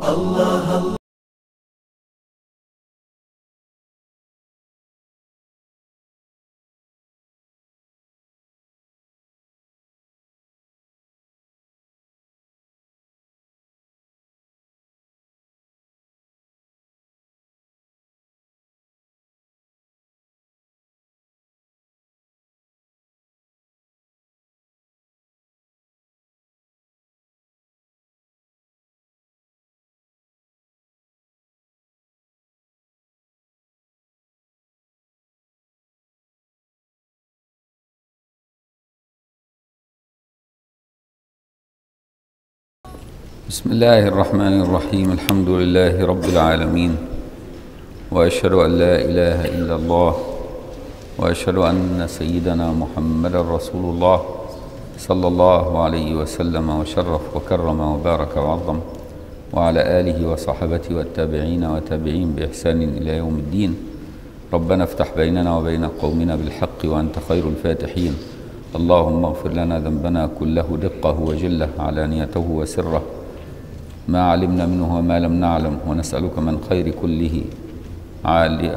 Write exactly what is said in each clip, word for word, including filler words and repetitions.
بسم الله الرحمن الرحيم. الحمد لله رب العالمين، وأشهد أن لا إله إلا الله، وأشهد أن سيدنا محمد رسول الله صلى الله عليه وسلم وشرف وكرم وبارك وعظم، وعلى آله وصحبته والتابعين وتابعين بإحسان إلى يوم الدين. ربنا افتح بيننا وبين قومنا بالحق وأنت خير الفاتحين. اللهم اغفر لنا ذنبنا كله دقه وجله علانيته وسره، ما علمنا منه وما لم نعلم، ونسألك من خير كله عالي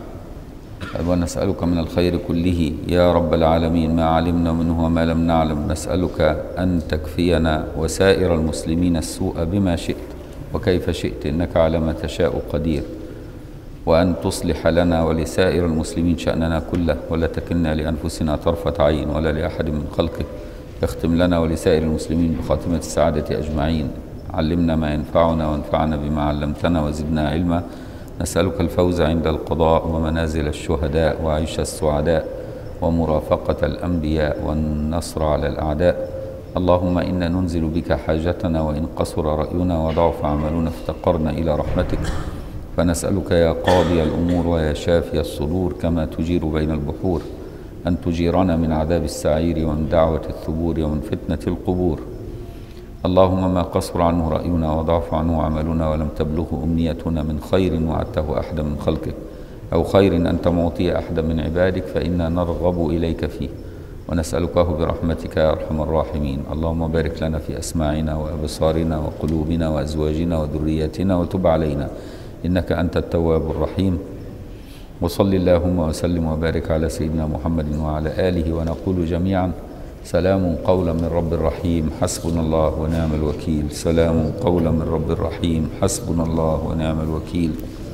ونسألك من الخير كله يا رب العالمين، ما علمنا منه وما لم نعلم. نسألك أن تكفينا وسائر المسلمين السوء بما شئت وكيف شئت، إنك على ما تشاء قدير، وأن تصلح لنا ولسائر المسلمين شأننا كله، ولا تكلنا لأنفسنا طرفة عين ولا لأحد من خلقك. اختم لنا ولسائر المسلمين بخاتمة السعادة أجمعين. علمنا ما ينفعنا وانفعنا بما علمتنا وزدنا علما. نسألك الفوز عند القضاء ومنازل الشهداء وعيش السعداء ومرافقة الأنبياء والنصر على الأعداء. اللهم إنا ننزل بك حاجتنا، وإن قصر رأينا وضعف عملنا افتقرنا إلى رحمتك، فنسألك يا قاضي الأمور ويا شافي الصدور، كما تجير بين البحور، أن تجيرنا من عذاب السعير ومن دعوة الثبور ومن فتنة القبور. اللهم ما قصر عنه رأينا وضعف عنه عملنا ولم تبلغه أمنيتنا من خير وعدته أحدا من خلقك، أو خير أنت معطي أحدا من عبادك، فإنا نرغب إليك فيه ونسألكه برحمتك يا أرحم الراحمين. اللهم بارك لنا في أسماعنا وأبصارنا وقلوبنا وأزواجنا وذرياتنا، وتب علينا إنك أنت التواب الرحيم. وصل اللهم وسلم وبارك على سيدنا محمد وعلى آله، ونقول جميعا سلام قولا من رب رحيم، حسبنا الله ونعم الوكيل. سلام قولا من رب رحيم، حسبنا الله ونعم الوكيل.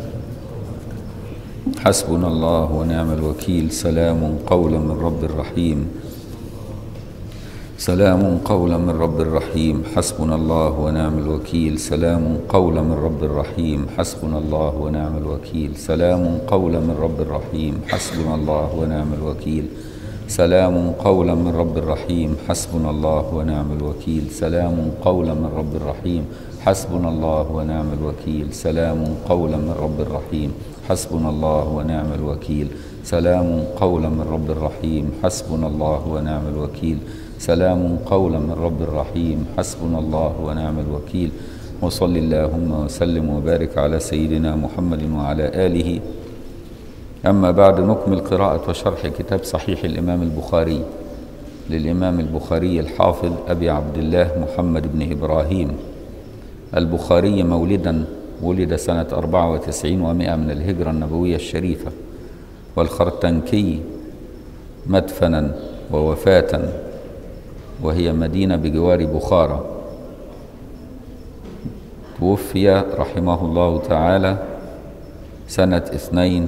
حسبنا الله ونعم الوكيل. سلام قولا من رب رحيم. سلام قولا من رب رحيم، حسبنا الله ونعم الوكيل. سلام قولا من رب رحيم، حسبنا الله ونعم الوكيل. سلام قولا من رب رحيم، حسبنا الله ونعم الوكيل. سلام قولا من رب رحيم، حسبنا الله ونعم الوكيل. سلام قولا من رب رحيم، حسبنا الله ونعم الوكيل. سلام قولا من رب رحيم، حسبنا الله ونعم الوكيل. سلام قولا من رب رحيم، حسبنا الله ونعم الوكيل. سلام قولا من رب رحيم، حسبنا الله ونعم الوكيل. وصل اللهم وسلم وبارك على سيدنا محمد وعلى آله. أما بعد، نكمل قراءة وشرح كتاب صحيح الإمام البخاري للإمام البخاري الحافظ أبي عبد الله محمد بن إبراهيم البخاري مولدا، ولد سنة أربعة وتسعين ومائة من الهجرة النبوية الشريفة، والخرتنكي مدفنا ووفاة، وهي مدينة بجوار بخارى. توفي رحمه الله تعالى سنة اثنين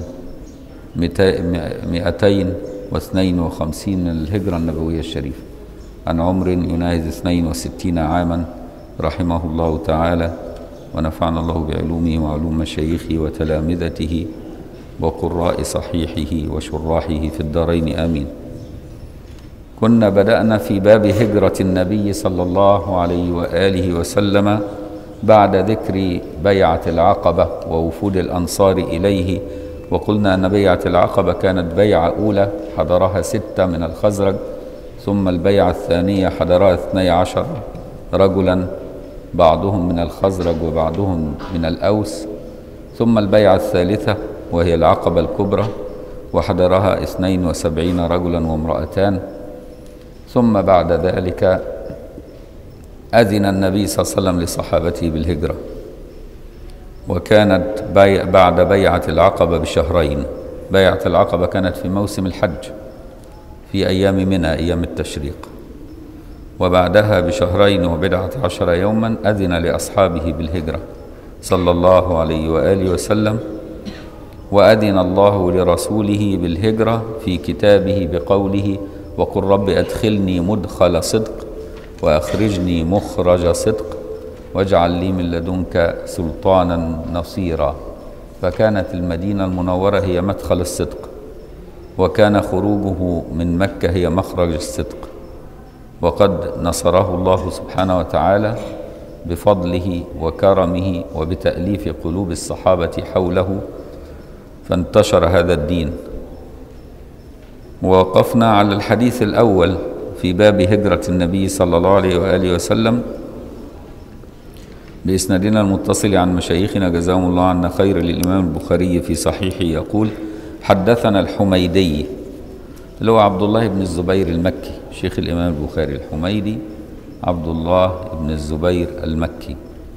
مئتين واثنين وخمسين من الهجرة النبوية الشريفة، عن عمر يناهز اثنين وستين عاما، رحمه الله تعالى، ونفعنا الله بعلومه وعلوم مشايخه وتلامذته وقراء صحيحه وشراحه في الدارين آمين. كنا بدأنا في باب هجرة النبي صلى الله عليه وآله وسلم بعد ذكر بيعة العقبة ووفود الأنصار إليه، وقلنا أن بيعة العقبة كانت بيعة أولى حضرها ستة من الخزرج، ثم البيعة الثانية حضرها اثني عشر رجلا، بعضهم من الخزرج وبعضهم من الأوس، ثم البيعة الثالثة وهي العقبة الكبرى وحضرها اثنين وسبعين رجلا وامرأتان. ثم بعد ذلك أذن النبي صلى الله عليه وسلم لصحابته بالهجرة، وكانت بيع بعد بيعة العقبة بشهرين. بيعة العقبة كانت في موسم الحج في أيام منى، أيام التشريق، وبعدها بشهرين وبضعة عشر يوما أذن لأصحابه بالهجرة صلى الله عليه وآله وسلم، وأذن الله لرسوله بالهجرة في كتابه بقوله: وقل رب أدخلني مدخل صدق وأخرجني مخرج صدق واجعل لي من لدنك سلطانا نصيرا. فكانت المدينة المنورة هي مدخل الصدق، وكان خروجه من مكة هي مخرج الصدق، وقد نصره الله سبحانه وتعالى بفضله وكرمه وبتأليف قلوب الصحابة حوله، فانتشر هذا الدين. ووقفنا على الحديث الأول في باب هجرة النبي صلى الله عليه وآله وسلم بإسنادنا المتصل عن مشايخنا جزاهم الله عنا خير، للإمام البخاري في صحيحه يقول: حدثنا الحميدي اللي هو عبد الله بن الزبير المكي، شيخ الإمام البخاري. الحميدي عبد الله بن الزبير المكي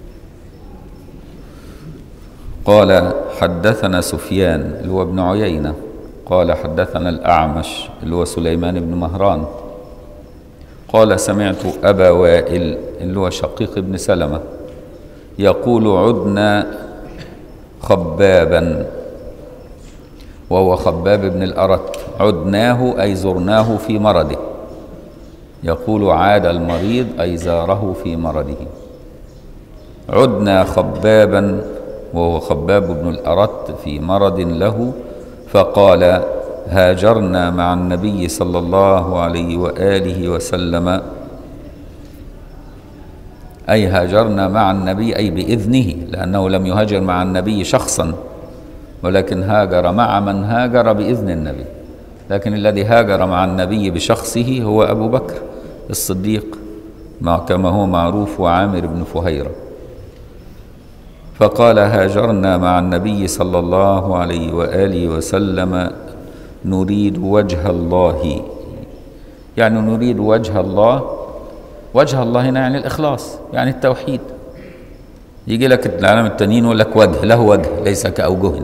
قال: حدثنا سفيان اللي هو ابن عيينة قال: حدثنا الأعمش اللي هو سليمان بن مهران قال: سمعت أبا وائل اللي هو شقيق بن سلمة يقول: عدنا خبابا، وهو خباب بن الأرت. عدناه أي زرناه في مرضه، يقول: عاد المريض أي زاره في مرضه. عدنا خبابا وهو خباب بن الأرت في مرض له، فقال: هاجرنا مع النبي صلى الله عليه وآله وسلم، أي هاجرنا مع النبي أي بإذنه، لأنه لم يهاجر مع النبي شخصا، ولكن هاجر مع من هاجر بإذن النبي. لكن الذي هاجر مع النبي بشخصه هو أبو بكر الصديق كما هو معروف، وعامر بن فهيرة. فقال: هاجرنا مع النبي صلى الله عليه وآله وسلم نريد وجه الله، يعني نريد وجه الله. وجه الله هنا يعني الإخلاص، يعني التوحيد. يجي لك العالم التانيين يقول لك وجه، له وجه ليس كأوجه.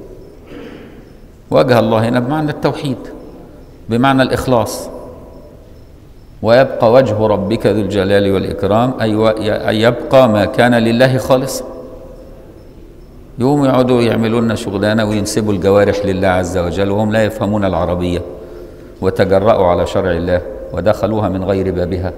وجه الله هنا بمعنى التوحيد، بمعنى الإخلاص. ويبقى وجه ربك ذو الجلال والإكرام، أي يبقى ما كان لله خالصا. يوم يقعدوا يعملوا لنا شغلانة وينسبوا الجوارح لله عز وجل وهم لا يفهمون العربية، وتجرأوا على شرع الله ودخلوها من غير بابها،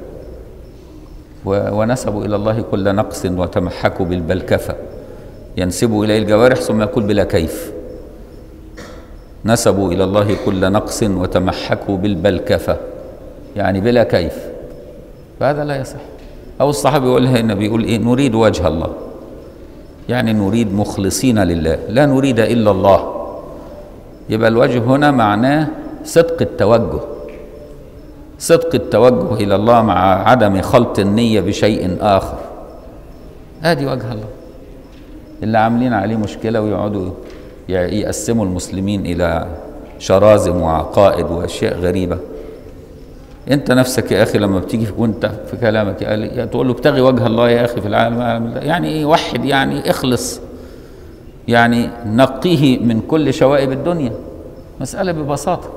ونسبوا إلى الله كل نقص وتمحكوا بالبلكفة. ينسبوا إليه الجوارح ثم يقول بلا كيف. نسبوا إلى الله كل نقص وتمحكوا بالبلكفة، يعني بلا كيف، فهذا لا يصح. أو الصحابي يقول هنا بيقول إيه؟ نريد وجه الله، يعني نريد مخلصين لله، لا نريد إلا الله. يبقى الوجه هنا معناه صدق التوجه، صدق التوجه إلى الله مع عدم خلط النية بشيء آخر. هذه وجه الله اللي عاملين عليه مشكلة، ويقعدوا يقسموا المسلمين إلى شرازم وعقائد وأشياء غريبة. أنت نفسك يا أخي لما بتيجي وأنت في كلامك تقول له ابتغي وجه الله يا أخي في العالم، يعني إيه؟ وحد، يعني اخلص، يعني نقيه من كل شوائب الدنيا. مسألة ببساطة.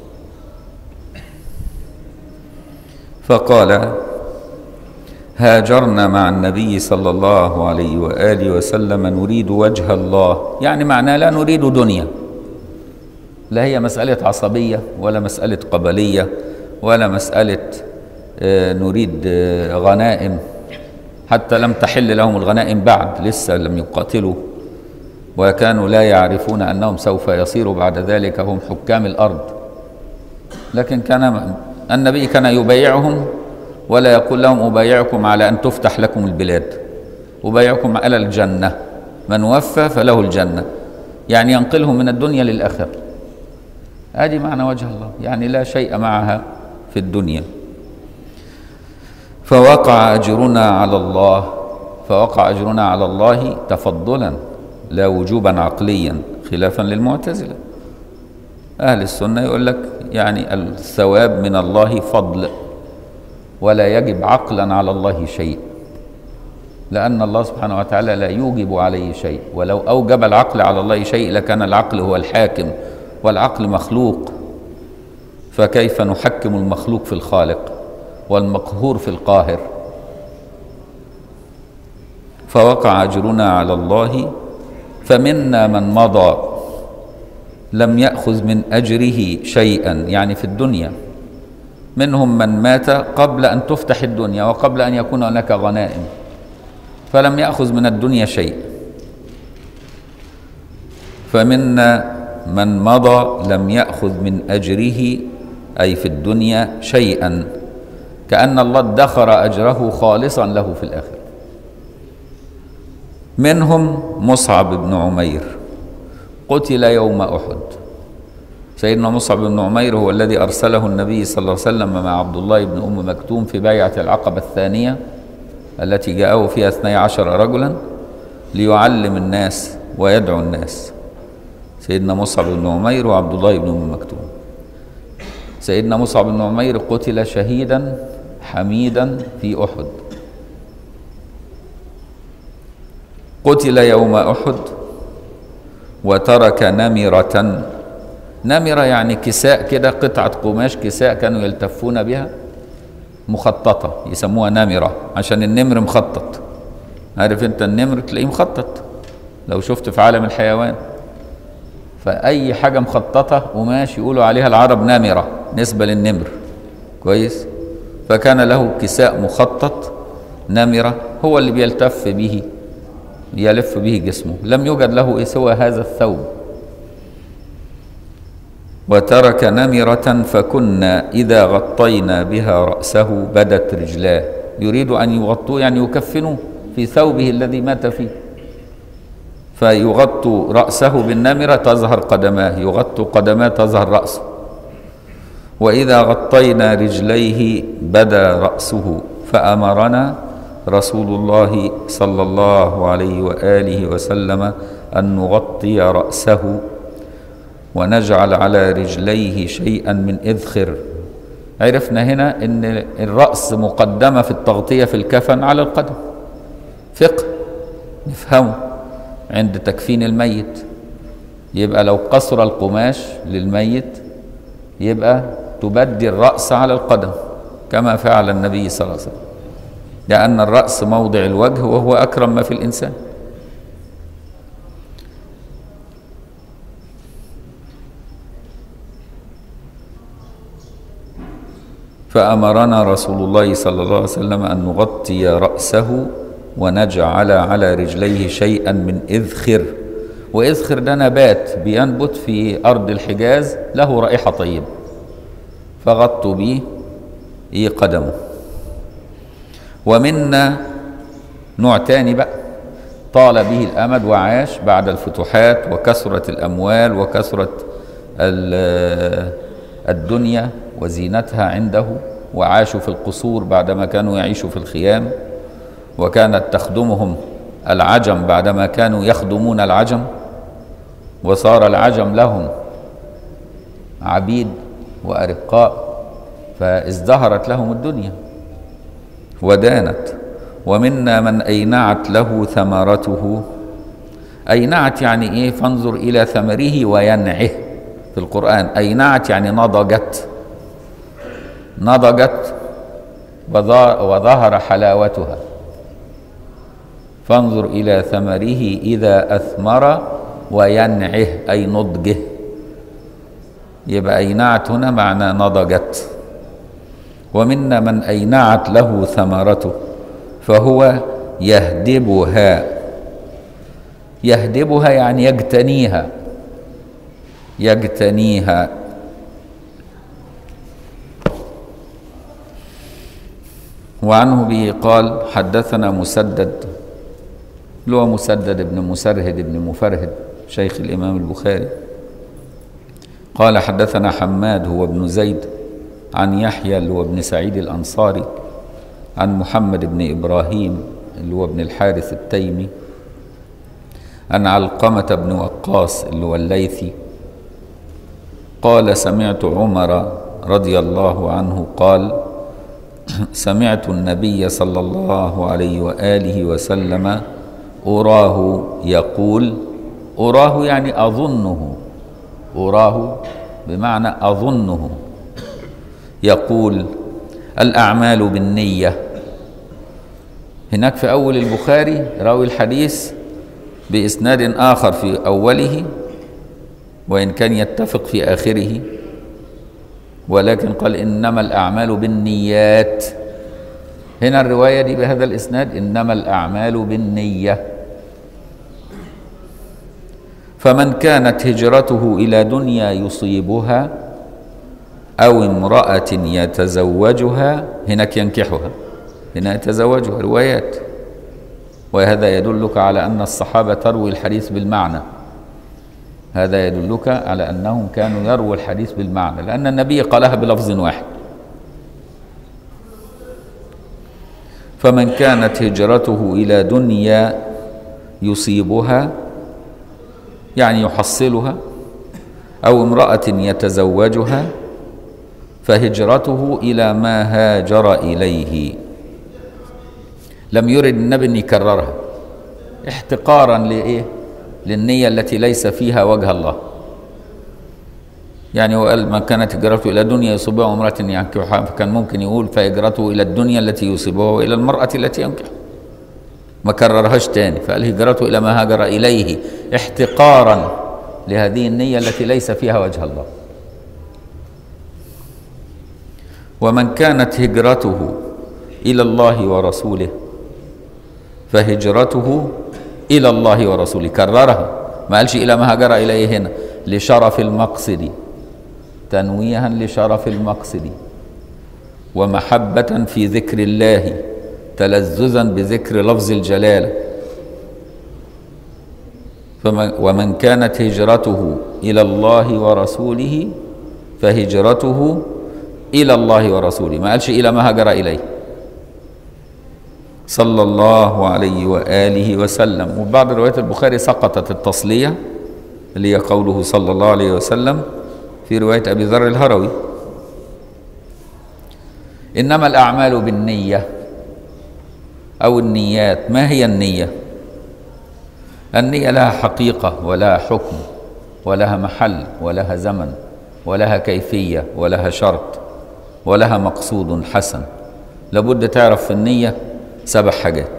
فقال: هاجرنا مع النبي صلى الله عليه وآله وسلم نريد وجه الله، يعني معناه لا نريد دنيا، لا هي مسألة عصبية ولا مسألة قبلية ولا مسألة نريد غنائم، حتى لم تحل لهم الغنائم بعد، لسه لم يقاتلوا، وكانوا لا يعرفون أنهم سوف يصيروا بعد ذلك هم حكام الأرض. لكن كان النبي كان يبايعهم ولا يقول لهم أبايعكم على أن تفتح لكم البلاد، أبايعكم على الجنة، من وفى فله الجنة، يعني ينقلهم من الدنيا للآخرة. هذه معنى وجه الله، يعني لا شيء معها في الدنيا. فوقع أجرنا على الله، فوقع أجرنا على الله تفضلا لا وجوبا عقليا، خلافا للمعتزلة. أهل السنة يقول لك يعني الثواب من الله فضل، ولا يجب عقلا على الله شيء. لأن الله سبحانه وتعالى لا يوجب عليه شيء، ولو أوجب العقل على الله شيء لكان العقل هو الحاكم، والعقل مخلوق، فكيف نحكم المخلوق في الخالق والمقهور في القاهر؟ فوقع أجرنا على الله، فمنا من مضى لم يأخذ من أجره شيئا، يعني في الدنيا، منهم من مات قبل أن تفتح الدنيا وقبل أن يكون هناك غنائم، فلم يأخذ من الدنيا شيء. فمنا من مضى لم يأخذ من أجره، أي في الدنيا، شيئا، كأن الله ادخر أجره خالصا له في الآخرة. منهم مصعب بن عمير قتل يوم أحد. سيدنا مصعب بن عمير هو الذي أرسله النبي صلى الله عليه وسلم مع عبد الله بن أم مكتوم في بيعة العقبة الثانية التي جاءه فيها اثني عشر رجلا ليعلم الناس ويدعو الناس، سيدنا مصعب بن عمير وعبد الله بن أم مكتوم. سيدنا مصعب بن عمير قتل شهيدا حميدا في أحد. قتل يوم أحد وترك نمرة. نمرة يعني كساء كده، قطعة قماش كساء كانوا يلتفون بها مخططة، يسموها نمرة عشان النمر مخطط. عارف انت النمر تلاقيه مخطط لو شفت في عالم الحيوان، فأي حاجة مخططة قماش يقولوا عليها العرب نمرة نسبة للنمر. كويس؟ فكان له كساء مخطط نمرة هو اللي بيلتف به، يلف به جسمه، لم يوجد له سوى هذا الثوب. وترك نمرة فكنا إذا غطينا بها رأسه بدت رجلاه. يريد أن يغطوه يعني يكفنوه في ثوبه الذي مات فيه، فيغطوا رأسه بالنمرة تظهر قدماه، يغطوا قدماه تظهر رأسه. وإذا غطينا رجليه بدا رأسه، فأمرنا رسول الله صلى الله عليه وآله وسلم أن نغطي رأسه ونجعل على رجليه شيئا من إذخر. عرفنا هنا أن الرأس مقدمة في التغطية في الكفن على القدم، فقه نفهمه عند تكفين الميت. يبقى لو قصر القماش للميت يبقى تبدي الرأس على القدم كما فعل النبي صلى الله عليه وسلم، لأن الرأس موضع الوجه وهو أكرم ما في الإنسان. فأمرنا رسول الله صلى الله عليه وسلم أن نغطي رأسه ونجعل على رجليه شيئا من إذخر. وإذخر ده نبات بينبت في أرض الحجاز له رائحة طيبة، فغطوا به قدمه. ومنا نوع تاني بقى طال به الأمد وعاش بعد الفتوحات وكثرة الأموال وكثرة الدنيا وزينتها عنده، وعاشوا في القصور بعدما كانوا يعيشوا في الخيام، وكانت تخدمهم العجم بعدما كانوا يخدمون العجم، وصار العجم لهم عبيد وأرقاء، فازدهرت لهم الدنيا ودانت. ومنا من أينعت له ثمرته. أينعت يعني إيه؟ فانظر إلى ثمره وينعه في القرآن. أينعت يعني نضجت، نضجت وظهر حلاوتها. فانظر إلى ثمره إذا أثمر وينعه أي نضجه. يبقى أينعت هنا معنى نضجت. ومنا من أينعت له ثمرته فهو يهدبها. يهدبها يعني يجتنيها، يجتنيها. وعنه به قال حدثنا مسدد، اللي هو مسدد بن مسرهد بن مفرهد شيخ الإمام البخاري، قال حدثنا حماد هو ابن زيد عن يحيى اللي هو ابن سعيد الأنصاري عن محمد بن إبراهيم اللي هو ابن الحارث التيمي عن علقمة بن وقاص اللي هو الليثي قال سمعت عمر رضي الله عنه قال سمعت النبي صلى الله عليه وآله وسلم أراه يقول، أراه يعني أظنه، أراه بمعنى أظنه يقول: الأعمال بالنية. هناك في أول البخاري راوي الحديث بإسناد آخر في أوله، وإن كان يتفق في آخره، ولكن قال: إنما الأعمال بالنيات. هنا الرواية دي بهذا الإسناد: إنما الأعمال بالنية. فمن كانت هجرته إلى دنيا يصيبها أو امرأة يتزوجها، هناك ينكحها، هنا يتزوجها، روايات. وهذا يدلك على أن الصحابة تروي الحديث بالمعنى، هذا يدلك على أنهم كانوا يرووا الحديث بالمعنى، لأن النبي قالها بلفظ واحد. فمن كانت هجرته إلى دنيا يصيبها يعني يحصلها، أو امرأة يتزوجها، فهجرته إلى ما هاجر إليه. لم يرد النبي أن يكررها احتقارا لإيه؟ للنية التي ليس فيها وجه الله. يعني هو قال: من كانت هجرته إلى دنيا يصيبها وامرأة ينكحها، فكان ممكن يقول: فهجرته إلى الدنيا التي يصيبها وإلى المرأة التي ينكحها. ما كررهاش تاني، فقال: هجرته إلى ما هاجر إليه احتقارا لهذه النية التي ليس فيها وجه الله. ومن كانت هجرته إلى الله ورسوله فهجرته إلى الله ورسوله. كررها، ما قالش إلى ما هاجر إليه هنا، لشرف المقصد، تنويها لشرف المقصد، ومحبة في ذكر الله، تلذذا بذكر لفظ الجلالة. ومن كانت هجرته إلى الله ورسوله فهجرته إلى الله ورسوله، ما قالش إلى ما هاجر إليه، صلى الله عليه وآله وسلم. وبعض روايات البخاري سقطت التصلية اللي هي قوله صلى الله عليه وسلم في رواية أبي ذر الهروي: إنما الأعمال بالنية أو النيات. ما هي النية؟ النية لها حقيقة ولها حكم ولها محل ولها زمن ولها كيفية ولها شرط ولها مقصود حسن. لابد تعرف في النية سبع حاجات.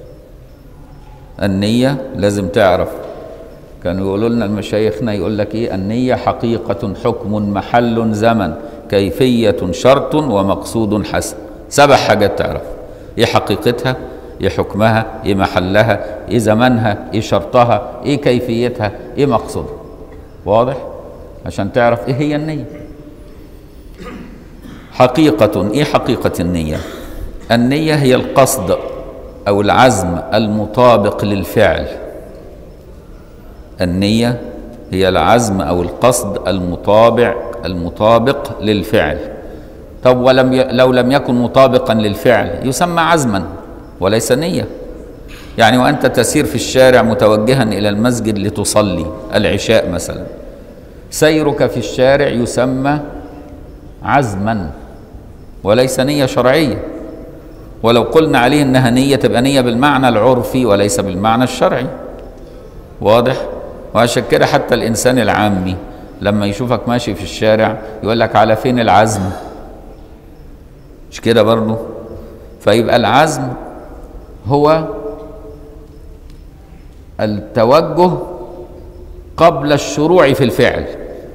النية لازم تعرف، كانوا يقولوا لنا المشايخنا يقول لك ايه: النية حقيقة، حكم، محل، زمن، كيفية، شرط، ومقصود حسن. سبع حاجات تعرف ايه حقيقتها، ايه حكمها، ايه محلها، ايه زمنها، ايه شرطها، ايه كيفيتها، ايه مقصودها. واضح؟ عشان تعرف ايه هي النية. حقيقة. ايه حقيقة النية؟ النية هي القصد أو العزم المطابق للفعل. النية هي العزم أو القصد المطابق المطابق للفعل. طب ولم ي... لو لم يكن مطابقا للفعل يسمى عزما وليس نية. يعني وأنت تسير في الشارع متوجها إلى المسجد لتصلي العشاء مثلا، سيرك في الشارع يسمى عزما وليس نية شرعية. ولو قلنا عليه انها نية تبقى نية بالمعنى العرفي وليس بالمعنى الشرعي. واضح؟ وعشان كده حتى الانسان العامي لما يشوفك ماشي في الشارع يقول لك: على فين العزم؟ مش كده برضه؟ فيبقى العزم هو التوجه قبل الشروع في الفعل.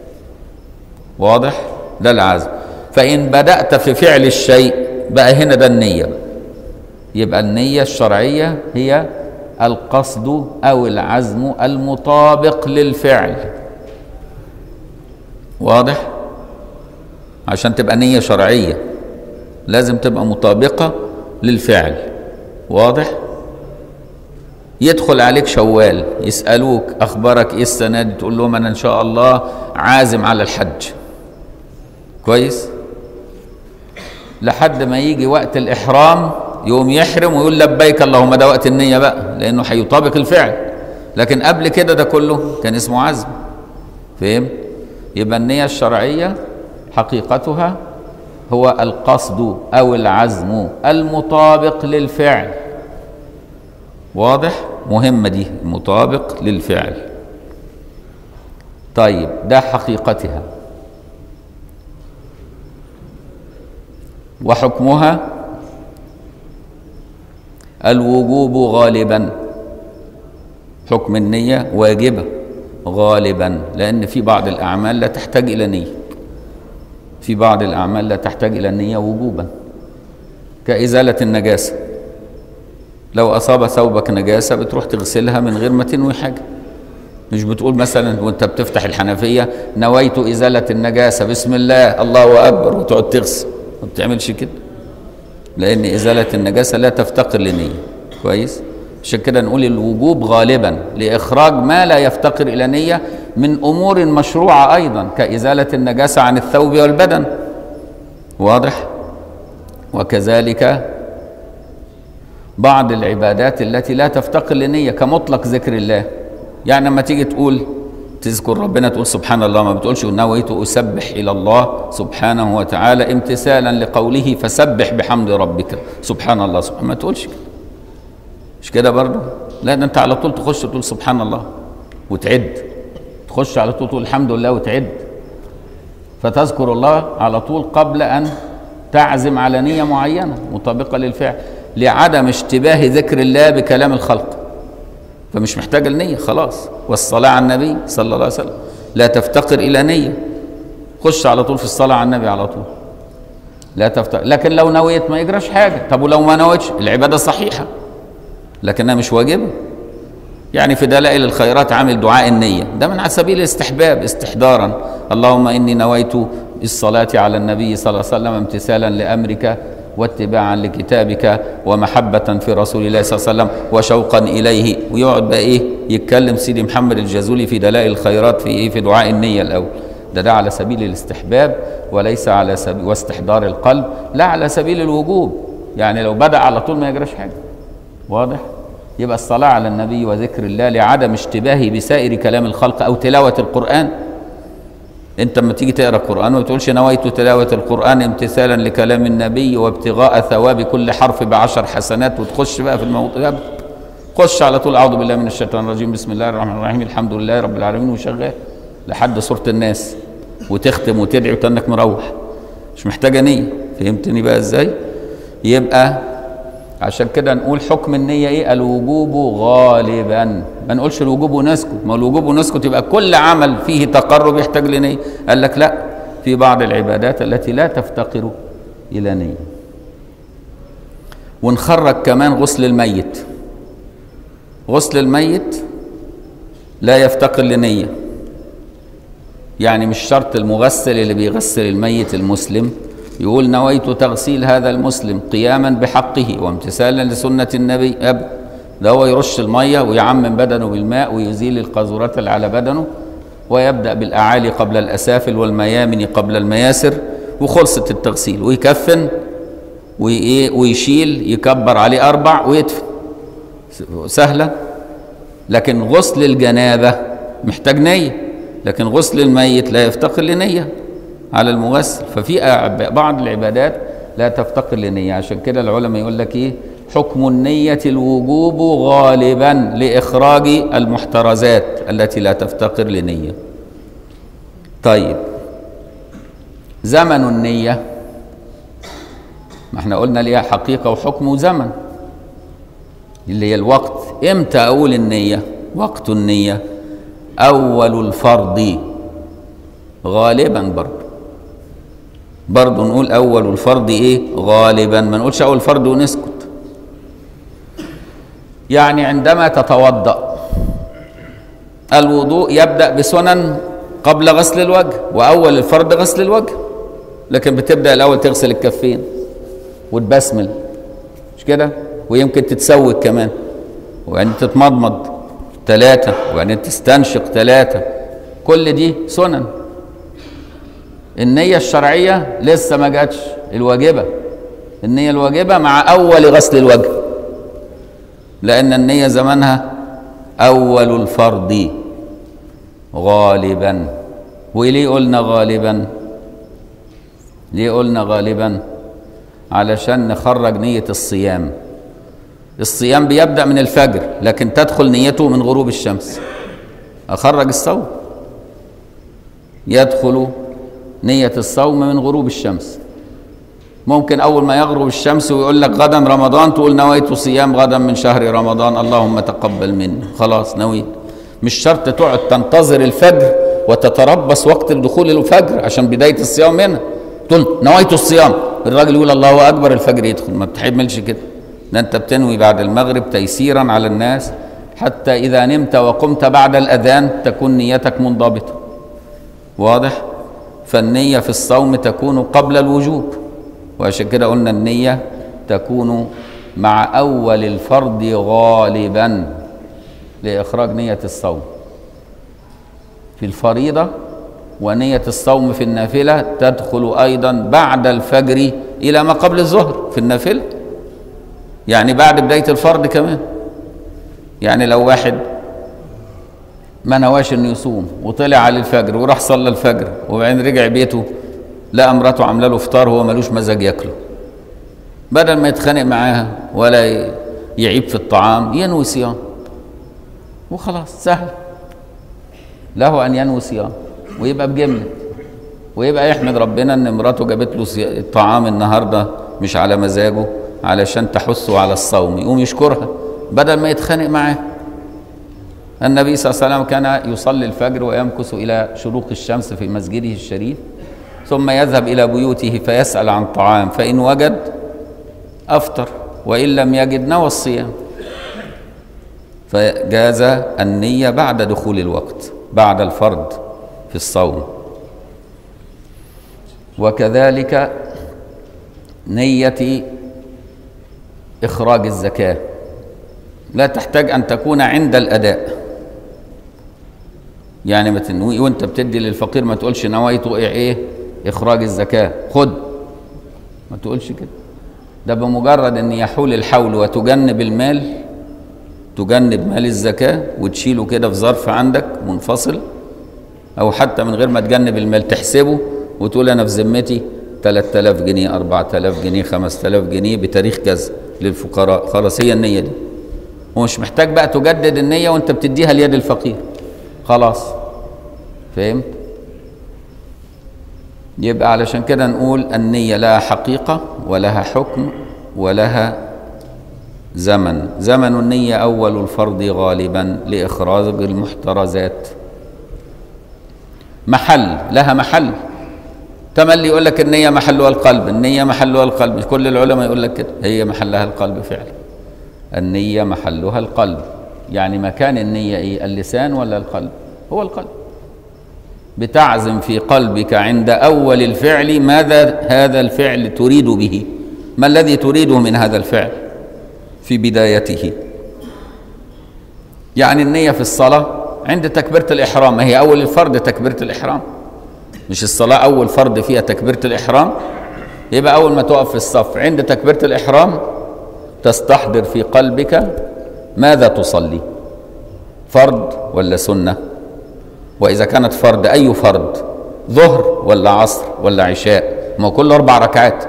واضح؟ ده العزم. فإن بدأت في فعل الشيء بقى هنا ده النية. يبقى النية الشرعية هي القصد أو العزم المطابق للفعل. واضح؟ عشان تبقى نية شرعية لازم تبقى مطابقة للفعل. واضح؟ يدخل عليك شوال يسألوك: أخبارك إيه السنة دي؟ تقول لهم: أنا إن شاء الله عازم على الحج. كويس؟ لحد ما يجي وقت الإحرام يقوم يحرم ويقول: لبيك اللهم. ده وقت النية بقى، لأنه هيطابق الفعل. لكن قبل كده ده كله كان اسمه عزم. فهم؟ يبقى النية الشرعية حقيقتها هو القصد أو العزم المطابق للفعل. واضح؟ مهمة دي، المطابق للفعل. طيب ده حقيقتها. وحكمها الوجوب غالبا. حكم النية واجبة غالبا، لأن في بعض الأعمال لا تحتاج إلى نية. في بعض الأعمال لا تحتاج إلى النية وجوبا، كإزالة النجاسة. لو أصاب ثوبك نجاسة بتروح تغسلها من غير ما تنوي حاجة. مش بتقول مثلا وانت بتفتح الحنفية نويت إزالة النجاسة بسم الله الله أكبر وتقعد تغسل، ما بتعملش كده، لأن إزالة النجاسة لا تفتقر لنية. كويس؟ عشان كده نقول الوجوب غالبا لإخراج ما لا يفتقر إلى نية من أمور مشروعة أيضا، كإزالة النجاسة عن الثوب والبدن. واضح؟ وكذلك بعض العبادات التي لا تفتقر لنية كمطلق ذكر الله. يعني لما تيجي تقول تذكر ربنا تقول سبحان الله، ما بتقولش نويت أسبح إلى الله سبحانه وتعالى امتثالا لقوله فسبح بحمد ربك سبحان الله سبحان، ما تقولش كده. مش كده برضه؟ لا، ده انت على طول تخش تقول سبحان الله وتعد، تخش على طول تقول الحمد لله وتعد، فتذكر الله على طول قبل أن تعزم على نية معينة مطابقة للفعل، لعدم اشتباه ذكر الله بكلام الخلق، فمش محتاج النية خلاص. والصلاة على النبي صلى الله عليه وسلم لا تفتقر إلى نية، خش على طول في الصلاة على النبي على طول، لا تفتقر. لكن لو نويت ما يجراش حاجة. طب ولو ما نويتش العبادة صحيحة لكنها مش واجبة. يعني في دلائل الخيرات عامل دعاء النية، ده من على سبيل الاستحباب استحضارا، اللهم إني نويت الصلاة على النبي صلى الله عليه وسلم امتثالا لأمرك واتباعا لكتابك ومحبة في رسول الله صلى الله عليه وسلم وشوقا إليه. ويقعد بقى إيه يتكلم سيدي محمد الجازولي في دلائل الخيرات في إيه في دعاء النية الأول. ده ده على سبيل الاستحباب وليس على سبيل واستحضار القلب، لا على سبيل الوجوب. يعني لو بدأ على طول ما يجراش حاجة. واضح؟ يبقى الصلاة على النبي وذكر الله لعدم اشتباهه بسائر كلام الخلق أو تلاوة القرآن. انت لما تيجي تقرا القران ما بتقولش نويت تلاوه القران امتثالا لكلام النبي وابتغاء ثواب كل حرف بعشر حسنات وتخش بقى في الموضوع. خش على طول اعوذ بالله من الشيطان الرجيم بسم الله الرحمن الرحيم الحمد لله رب العالمين وشغال لحد سوره الناس وتختم وتدعي وتنك مروح، مش محتاجه نيه. فهمتني بقى ازاي؟ يبقى عشان كده نقول حكم النية ايه؟ الوجوب غالبا. ما نقولش الوجوب ونسكت، ما الوجوب ونسكت يبقى كل عمل فيه تقرب يحتاج لنية. قال لك لا، في بعض العبادات التي لا تفتقر إلى نية. ونخرج كمان غسل الميت. غسل الميت لا يفتقر لنية. يعني مش شرط المغسل اللي بيغسل الميت المسلم يقول نويت تغسيل هذا المسلم قياما بحقه وامتثالا لسنة النبي. أب ده هو يرش المية ويعمم بدنه بالماء ويزيل القاذورات اللي على بدنه ويبدأ بالأعالي قبل الأسافل والميامن قبل المياسر وخلصت التغسيل، ويكفن ويشيل يكبر عليه أربع ويدفن. سهلة. لكن غسل الجنابة محتاج نية، لكن غسل الميت لا يفتقر لنية على المغسل. ففي بعض العبادات لا تفتقر لنية. عشان كده العلماء يقول لك ايه؟ حكم النية الوجوب غالبا لإخراج المحترزات التي لا تفتقر لنية. طيب زمن النية، ما احنا قلنا ليها حقيقة وحكم وزمن، اللي هي الوقت. امتى اقول النية؟ وقت النية اول الفرض غالبا. برضه برضه نقول اول الفرض ايه؟ غالبا، ما نقولش اول الفرض ونسكت. يعني عندما تتوضأ الوضوء يبدأ بسنن قبل غسل الوجه، واول الفرض غسل الوجه، لكن بتبدأ الاول تغسل الكفين وتبسمل، مش كده؟ ويمكن تتسوق كمان، وبعدين تتمضمض ثلاثة، وبعدين تستنشق ثلاثة. كل دي سنن. النية الشرعية لسه ما جاتش، الواجبة. النية الواجبة مع أول غسل الوجه، لأن النية زمانها أول الفرض غالبا. وليه قلنا غالبا؟ ليه قلنا غالبا؟ علشان نخرج نية الصيام. الصيام بيبدأ من الفجر، لكن تدخل نيته من غروب الشمس. أخرج الصوم، يدخل نية الصوم من غروب الشمس. ممكن أول ما يغرب الشمس ويقول لك غدا رمضان، تقول نويت صيام غدا من شهر رمضان، اللهم تقبل مني، خلاص نويت. مش شرط تقعد تنتظر الفجر وتتربص وقت دخول الفجر عشان بداية الصيام منها تقول نويت الصيام، الراجل يقول الله أكبر الفجر يدخل. ما بتحملش كده، ده أنت بتنوي بعد المغرب تيسيرا على الناس، حتى إذا نمت وقمت بعد الأذان تكون نيتك منضبطة. واضح؟ فالنية في الصوم تكون قبل الوجوب، وعشان كده قلنا النية تكون مع أول الفرض غالبا لإخراج نية الصوم في الفريضة، ونية الصوم في النافلة تدخل أيضا بعد الفجر إلى ما قبل الظهر في النافلة، يعني بعد بداية الفرض كمان. يعني لو واحد ما نواش انه يصوم وطلع على الفجر وراح صلى الفجر وبعدين رجع بيته لقى مراته عامله له فطار وهو ملوش مزاج ياكله، بدل ما يتخانق معاها ولا يعيب في الطعام ينوي صيام وخلاص، سهل له ان ينوي صيام ويبقى بجمله، ويبقى يحمد ربنا ان مراته جابت له الطعام النهارده مش على مزاجه علشان تحثه على الصوم، يقوم يشكرها بدل ما يتخانق معاه. النبي صلى الله عليه وسلم كان يصلي الفجر ويمكث إلى شروق الشمس في مسجده الشريف، ثم يذهب إلى بيوته فيسأل عن طعام، فإن وجد أفطر وإن لم يجد نوى الصيام. فجاز النية بعد دخول الوقت، بعد الفرض في الصوم. وكذلك نية إخراج الزكاة لا تحتاج أن تكون عند الأداء، يعني ما تنوي وانت بتدي للفقير ما تقولش نويت ايه إخراج الزكاة خد، ما تقولش كده. ده بمجرد أن يحول الحول وتجنب المال، تجنب مال الزكاة وتشيله كده في ظرف عندك منفصل، أو حتى من غير ما تجنب المال تحسبه وتقول أنا في ذمتي ثلاثة آلاف جنيه أربعة آلاف جنيه خمسة آلاف جنيه بتاريخ كذا للفقراء، خلاص هي النية دي، ومش محتاج بقى تجدد النية وانت بتديها ليد الفقير، خلاص. فهمت؟ يبقى علشان كده نقول النية لها حقيقة ولها حكم ولها زمن. زمن النية أول الفرض غالبا لإخراج المحترزات. محل، لها محل. تملي يقول لك النية محلها القلب، النية محلها القلب، كل العلماء يقول لك كده، هي محلها القلب فعلا. النية محلها القلب، يعني مكان النية ايه؟ اللسان ولا القلب؟ هو القلب. بتعزم في قلبك عند أول الفعل ماذا هذا الفعل تريد به، ما الذي تريده من هذا الفعل في بدايته. يعني النية في الصلاة عند تكبيرة الإحرام، ما هي أول الفرض تكبيرة الإحرام، مش الصلاة أول فرض فيها تكبيرة الإحرام؟ يبقى أول ما تقف في الصف عند تكبيرة الإحرام تستحضر في قلبك ماذا تصلي، فرض ولا سنة؟ وإذا كانت فرض أي فرض، ظهر ولا عصر ولا عشاء؟ ما هو كله أربع ركعات.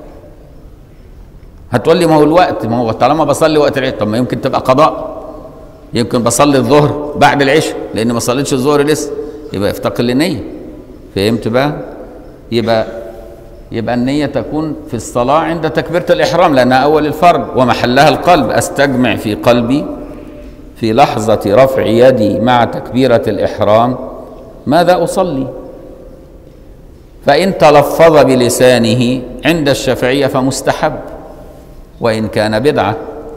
هتقول لي ما هو الوقت، ما هو طالما بصلي وقت العشاء، طب ما يمكن تبقى قضاء، يمكن بصلي الظهر بعد العشاء لأني ما صليتش الظهر لسه، يبقى افتقر لنية. فهمت بقى؟ يبقى يبقى النية تكون في الصلاة عند تكبيرة الإحرام لأنها أول الفرض، ومحلها القلب. أستجمع في قلبي في لحظة رفع يدي مع تكبيرة الإحرام ماذا أصلي. فإن تلفظ بلسانه عند الشافعية فمستحب، وإن كان بدعة.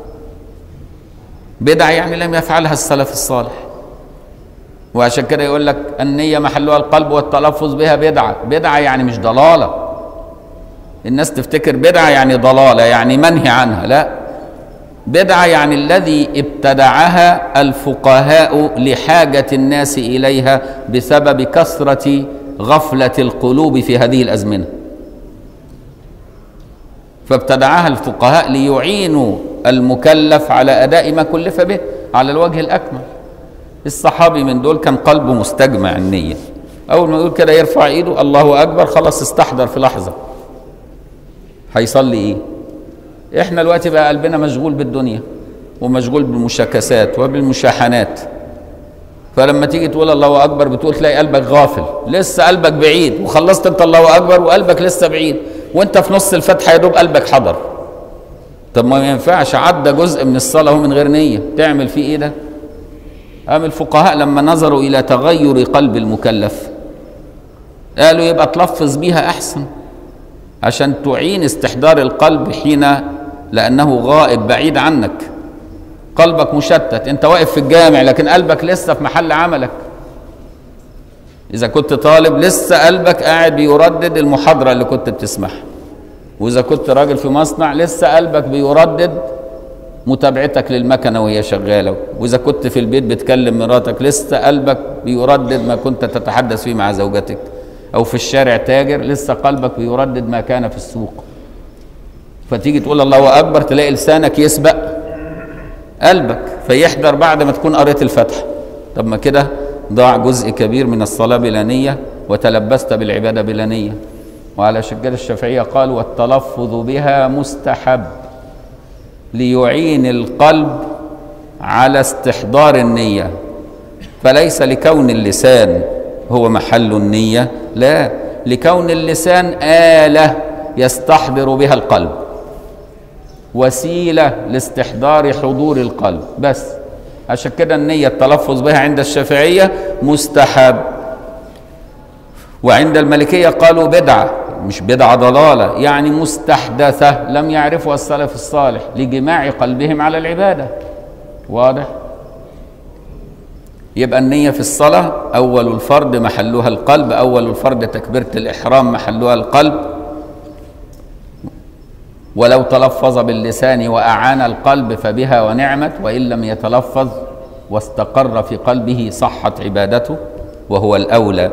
بدعة يعني لم يفعلها السلف الصالح، وعشان كده يقول لك النية محلها القلب والتلفظ بها بدعة. بدعة يعني مش ضلالة، الناس تفتكر بدعة يعني ضلالة يعني منهي عنها، لا، بدعة يعني الذي ابتدعها الفقهاء لحاجة الناس إليها بسبب كثرة غفلة القلوب في هذه الأزمنة، فابتدعها الفقهاء ليعينوا المكلف على أداء ما كلف به على الوجه الأكمل. الصحابي من دول كان قلبه مستجمع النية، أول ما يقول كده يرفع إيده الله أكبر، خلاص استحضر في لحظة هيصلي ايه؟ احنا دلوقتي بقى قلبنا مشغول بالدنيا ومشغول بالمشاكسات وبالمشاحنات، فلما تيجي تقول الله اكبر بتقول تلاقي قلبك غافل، لسه قلبك بعيد، وخلصت انت الله اكبر وقلبك لسه بعيد، وانت في نص الفتحه يا دوب قلبك حضر. طب ما ينفعش، عدى جزء من الصلاه من غير نيه، تعمل فيه ايه ده؟ قام الفقهاء لما نظروا الى تغير قلب المكلف قالوا يبقى تلفظ بيها احسن عشان تعين استحضار القلب حين، لانه غائب بعيد عنك، قلبك مشتت، انت واقف في الجامع لكن قلبك لسه في محل عملك. اذا كنت طالب لسه قلبك قاعد بيردد المحاضرة اللي كنت بتسمعها، واذا كنت راجل في مصنع لسه قلبك بيردد متابعتك للمكنة وهي شغالة، واذا كنت في البيت بتكلم مراتك لسه قلبك بيردد ما كنت تتحدث فيه مع زوجتك، او في الشارع تاجر لسه قلبك بيردد ما كان في السوق. فتيجي تقول الله اكبر تلاقي لسانك يسبق قلبك فيحضر بعد ما تكون قريت الفاتحه. طب ما كده ضاع جزء كبير من الصلاه بلا نيه وتلبست بالعباده بلا نيه. وعلى شجار الشافعيه قال والتلفظ بها مستحب ليعين القلب على استحضار النيه، فليس لكون اللسان هو محل النيه، لا، لكون اللسان آلة يستحضر بها القلب، وسيلة لاستحضار حضور القلب بس. عشان كده النية التلفظ بها عند الشافعية مستحب، وعند المالكية قالوا بدعة، مش بدعة ضلالة، يعني مستحدثة لم يعرفها السلف الصالح لجماع قلبهم على العبادة. واضح؟ يبقى النية في الصلاة أول الفرض محلها القلب، أول الفرض تكبيرة الإحرام محلها القلب، ولو تلفظ باللسان وأعان القلب فبها ونعمت، وإن لم يتلفظ واستقر في قلبه صحت عبادته وهو الأولى.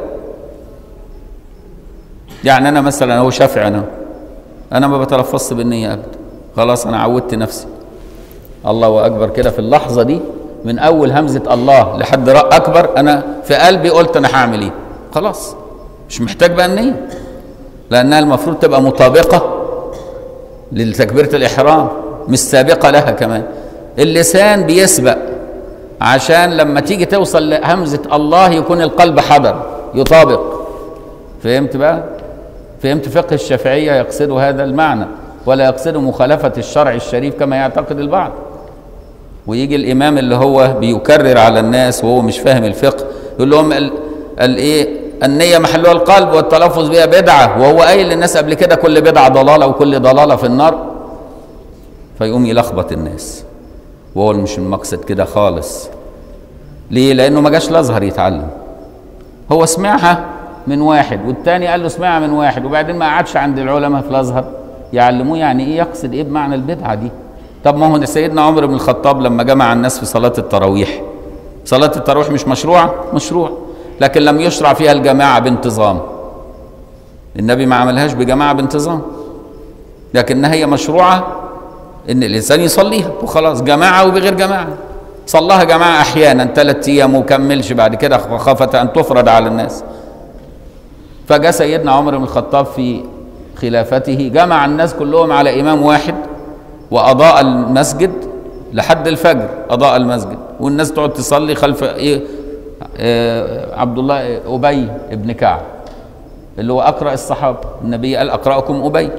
يعني أنا مثلا هو شافعي، أنا أنا ما بتلفظش بالنية أبدا، خلاص أنا عودت نفسي الله أكبر كده في اللحظة دي، من أول همزة الله لحد راء أكبر أنا في قلبي قلت أنا هعمل إيه، خلاص مش محتاج بقى النية، لأنها المفروض تبقى مطابقة لتكبيرة الإحرام مش سابقة لها. كمان اللسان بيسبق عشان لما تيجي توصل لهمزة الله يكون القلب حضر يطابق. فهمت بقى؟ فهمت فقه الشافعية يقصد هذا المعنى، ولا يقصد مخالفة الشرع الشريف كما يعتقد البعض. ويجي الإمام اللي هو بيكرر على الناس وهو مش فاهم الفقه يقول لهم الإيه النية محلها القلب والتلفظ بها بدعة، وهو قايل للناس قبل كده كل بدعة ضلالة وكل ضلالة في النار، فيقوم يلخبط الناس، وهو مش المقصد كده خالص. ليه؟ لأنه ما جاش الأزهر يتعلم، هو سمعها من واحد والتاني قال له سمعها من واحد، وبعدين ما قعدش عند العلماء في الأزهر يعلموه يعني إيه يقصد إيه بمعنى البدعة دي. طب ما هو سيدنا عمر بن الخطاب لما جمع الناس في صلاة التراويح، صلاة التراويح مش مشروعة؟ مشروع، لكن لم يشرع فيها الجماعة بانتظام. النبي ما عملهاش بجماعة بانتظام، لكنها هي مشروعة ان الانسان يصليها وخلاص، جماعة وبغير جماعة. صلاها جماعة احيانا ثلاث ايام وكملش بعد كده خافة ان تفرض على الناس. فجاء سيدنا عمر بن الخطاب في خلافته جمع الناس كلهم على امام واحد واضاء المسجد لحد الفجر، اضاء المسجد والناس تقعد تصلي خلف ايه آه عبد الله ابي ابن كعب اللي هو اقرأ الصحابه، النبي قال اقرأكم ابي.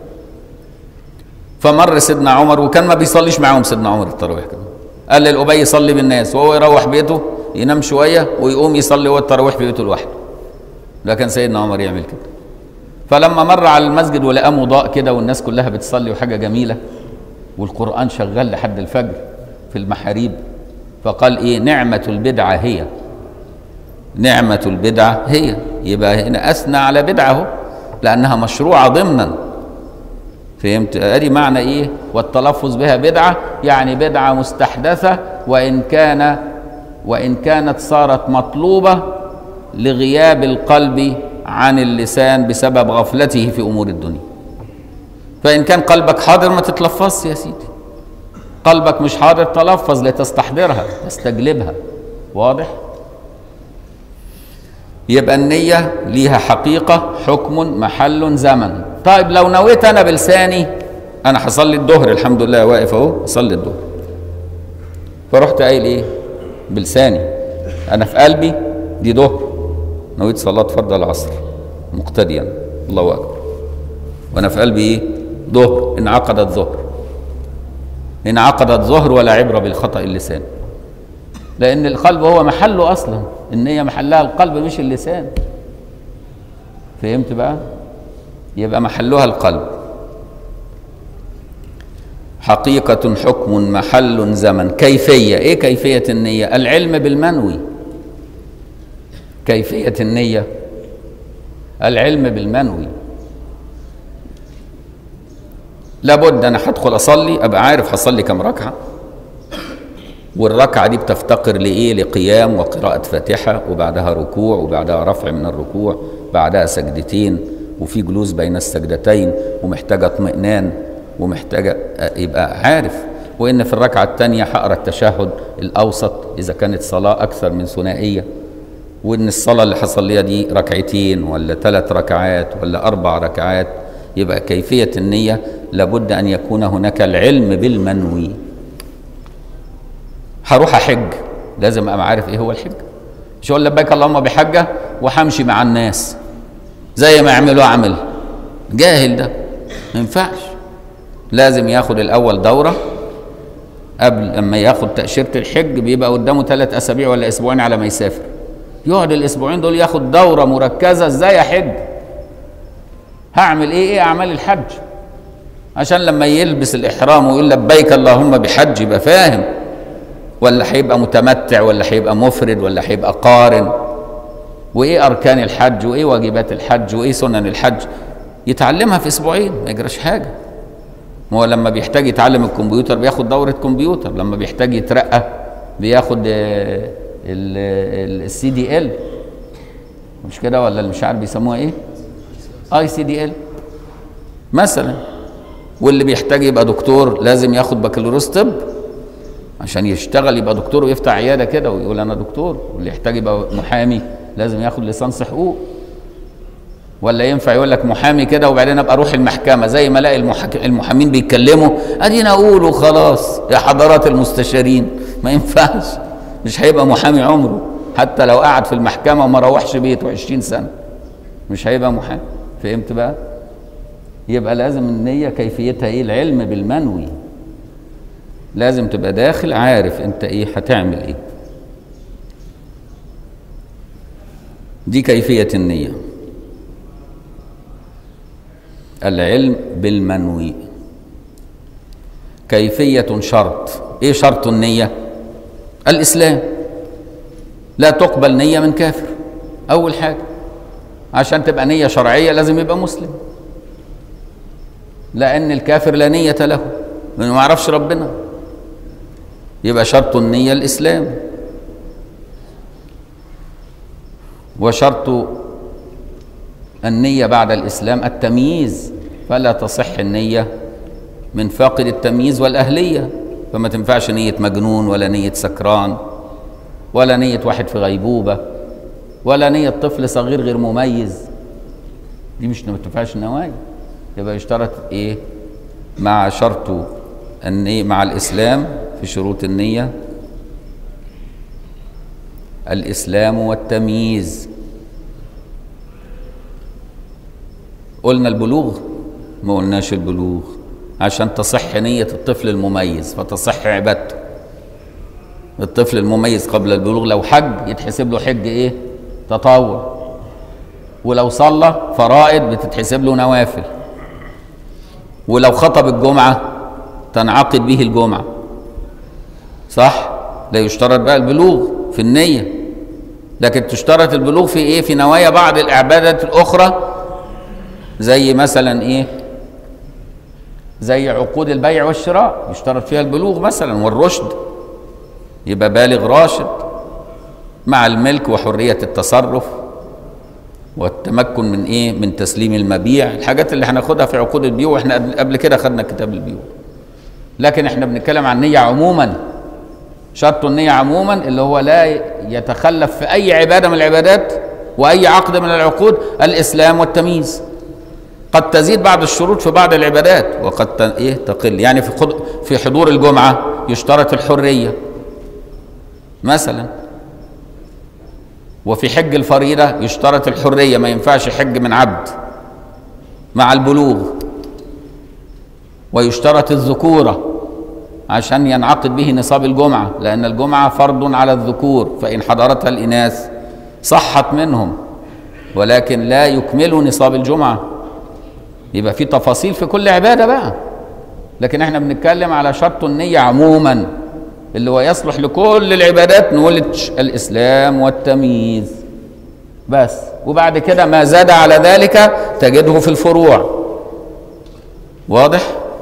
فمر سيدنا عمر وكان ما بيصليش معاهم سيدنا عمر التراويح كمان، قال للابي يصلي بالناس وهو يروح بيته ينام شويه ويقوم يصلي هو التراويح في بيته لوحده. لكن سيدنا عمر يعمل كده. فلما مر على المسجد ولقاه مضاء كده والناس كلها بتصلي وحاجه جميله والقرآن شغال لحد الفجر في المحاريب، فقال ايه نعمة البدعة هي، نعمة البدعة هي، يبقى هنا أثنى على بدعة لأنها مشروعة ضمنا. فهمت؟ ادي معنى ايه والتلفظ بها بدعة، يعني بدعة مستحدثة وإن كان وإن كانت صارت مطلوبة لغياب القلب عن اللسان بسبب غفلته في أمور الدنيا. فإن كان قلبك حاضر ما تتلفظش يا سيدي، قلبك مش حاضر تلفظ لتستحضرها تستجلبها. واضح؟ يبقى النية ليها حقيقة، حكم، محل، زمن. طيب لو نويت انا بلساني انا هصلي الظهر الحمد لله واقف اهو اصلي الظهر، فرحت قايل ايه بلساني انا في قلبي دي ظهر، نويت صلاه فرض العصر مقتديا الله اكبر، وانا في قلبي ايه ظهر، انعقد الظهر، انعقد الظهر ولا عبره بالخطا اللسان، لان القلب هو محله اصلا، النيه محلها القلب مش اللسان. فهمت بقى؟ يبقى محلها القلب. حقيقة حكم محل زمن. كيفية، ايه كيفية النية؟ العلم بالمنوي. كيفية النية العلم بالمنوي. لابد انا هدخل اصلي ابقى عارف هصلي كم ركعة، والركعة دي بتفتقر لايه؟ لقيام وقراءة فاتحة وبعدها ركوع وبعدها رفع من الركوع، بعدها سجدتين وفي جلوس بين السجدتين، ومحتاجة اطمئنان ومحتاجة يبقى عارف. وإن في الركعة الثانية هقرأ التشهد الأوسط إذا كانت صلاة أكثر من ثنائية، وإن الصلاة اللي هصليها دي ركعتين ولا ثلاث ركعات ولا أربع ركعات. يبقى كيفية النية لابد أن يكون هناك العلم بالمنوي. هروح أحج لازم أبقى عارف إيه هو الحج، مش هقول لبيك اللهم بحجة وهمشي مع الناس زي ما يعملوا أعمل، جاهل ده ما ينفعش. لازم ياخد الأول دورة قبل لما ياخد تأشيرة الحج، بيبقى قدامه ثلاث أسابيع ولا أسبوعين على ما يسافر، يقعد الأسبوعين دول ياخد دورة مركزة إزاي أحج، هعمل إيه إيه أعمال الحج، عشان لما يلبس الإحرام ويقول لبيك اللهم بحج يبقى فاهم، ولا هيبقى متمتع ولا هيبقى مفرد ولا هيبقى قارن، وإيه أركان الحج وإيه واجبات الحج وإيه سنن الحج، يتعلمها في أسبوعين ما يجراش حاجة. ما هو لما بيحتاج يتعلم الكمبيوتر بياخد دورة كمبيوتر، لما بيحتاج يترقى بياخد السي دي ال، مش كده ولا مش عارف بيسموها ايه، اي سي دي ال مثلا. واللي بيحتاج يبقى دكتور لازم ياخد بكالوريوس طب عشان يشتغل يبقى دكتور ويفتح عياده كده ويقول انا دكتور. واللي يحتاج يبقى محامي لازم ياخد ليسانس حقوق. ولا ينفع يقول لك محامي كده وبعدين ابقى اروح المحكمه زي ما الاقي المحك... المحامين بيتكلموا ادينا اقول وخلاص يا حضرات المستشارين؟ ما ينفعش، مش هيبقى محامي عمره، حتى لو قعد في المحكمه وما روحش بيته عشرين سنه مش هيبقى محامي. فهمت بقى؟ يبقى لازم النيه كيفيتها ايه؟ العلم بالمنوي. لازم تبقى داخل عارف انت ايه هتعمل ايه. دي كيفيه النيه، العلم بالمنوي. كيفية شرط. ايه شرط النية؟ الإسلام. لا تقبل نية من كافر. أول حاجة عشان تبقى نية شرعية لازم يبقى مسلم، لأن الكافر لا نية له لأنه ما يعرفش ربنا. يبقى شرط النية الإسلام. وشرط النية بعد الإسلام التمييز، فلا تصح النية من فاقد التمييز والأهلية، فما تنفعش نية مجنون ولا نية سكران ولا نية واحد في غيبوبة ولا نية طفل صغير غير مميز، دي مش ما تنفعش النوايا. يبقى يشترط ايه مع شرط النية مع الإسلام في شروط النية؟ الإسلام والتمييز. قلنا البلوغ؟ ما قلناش البلوغ، عشان تصح نية الطفل المميز فتصح عبادته. الطفل المميز قبل البلوغ لو حج يتحسب له حج ايه؟ تطوع. ولو صلى فرائض بتتحسب له نوافل. ولو خطب الجمعة تنعقد به الجمعة. صح؟ لا يشترط بقى البلوغ في النية، لكن تشترط البلوغ في ايه؟ في نوايا بعض العبادات الأخرى، زي مثلا ايه؟ زي عقود البيع والشراء يشترط فيها البلوغ مثلا، والرشد، يبقى بالغ راشد، مع الملك وحرية التصرف والتمكن من ايه؟ من تسليم المبيع، الحاجات اللي هناخدها في عقود البيوع، واحنا قبل كده خدنا كتاب البيوع. لكن احنا بنتكلم عن النية عموما. شرط النية عموما اللي هو لا يتخلف في اي عبادة من العبادات واي عقد من العقود الاسلام والتمييز. قد تزيد بعض الشروط في بعض العبادات وقد ايه تقل. يعني في في حضور الجمعة يشترط الحرية مثلا، وفي حج الفريضة يشترط الحرية، ما ينفعش حج من عبد مع البلوغ، ويشترط الذكورة عشان ينعقد به نصاب الجمعة، لأن الجمعة فرض على الذكور، فإن حضرتها الإناث صحت منهم ولكن لا يكملوا نصاب الجمعة. يبقى في تفاصيل في كل عبادة بقى، لكن احنا بنتكلم على شرط النية عموما اللي هو يصلح لكل العبادات، نقول الإسلام والتمييز بس. وبعد كده ما زاد على ذلك تجده في الفروع. واضح؟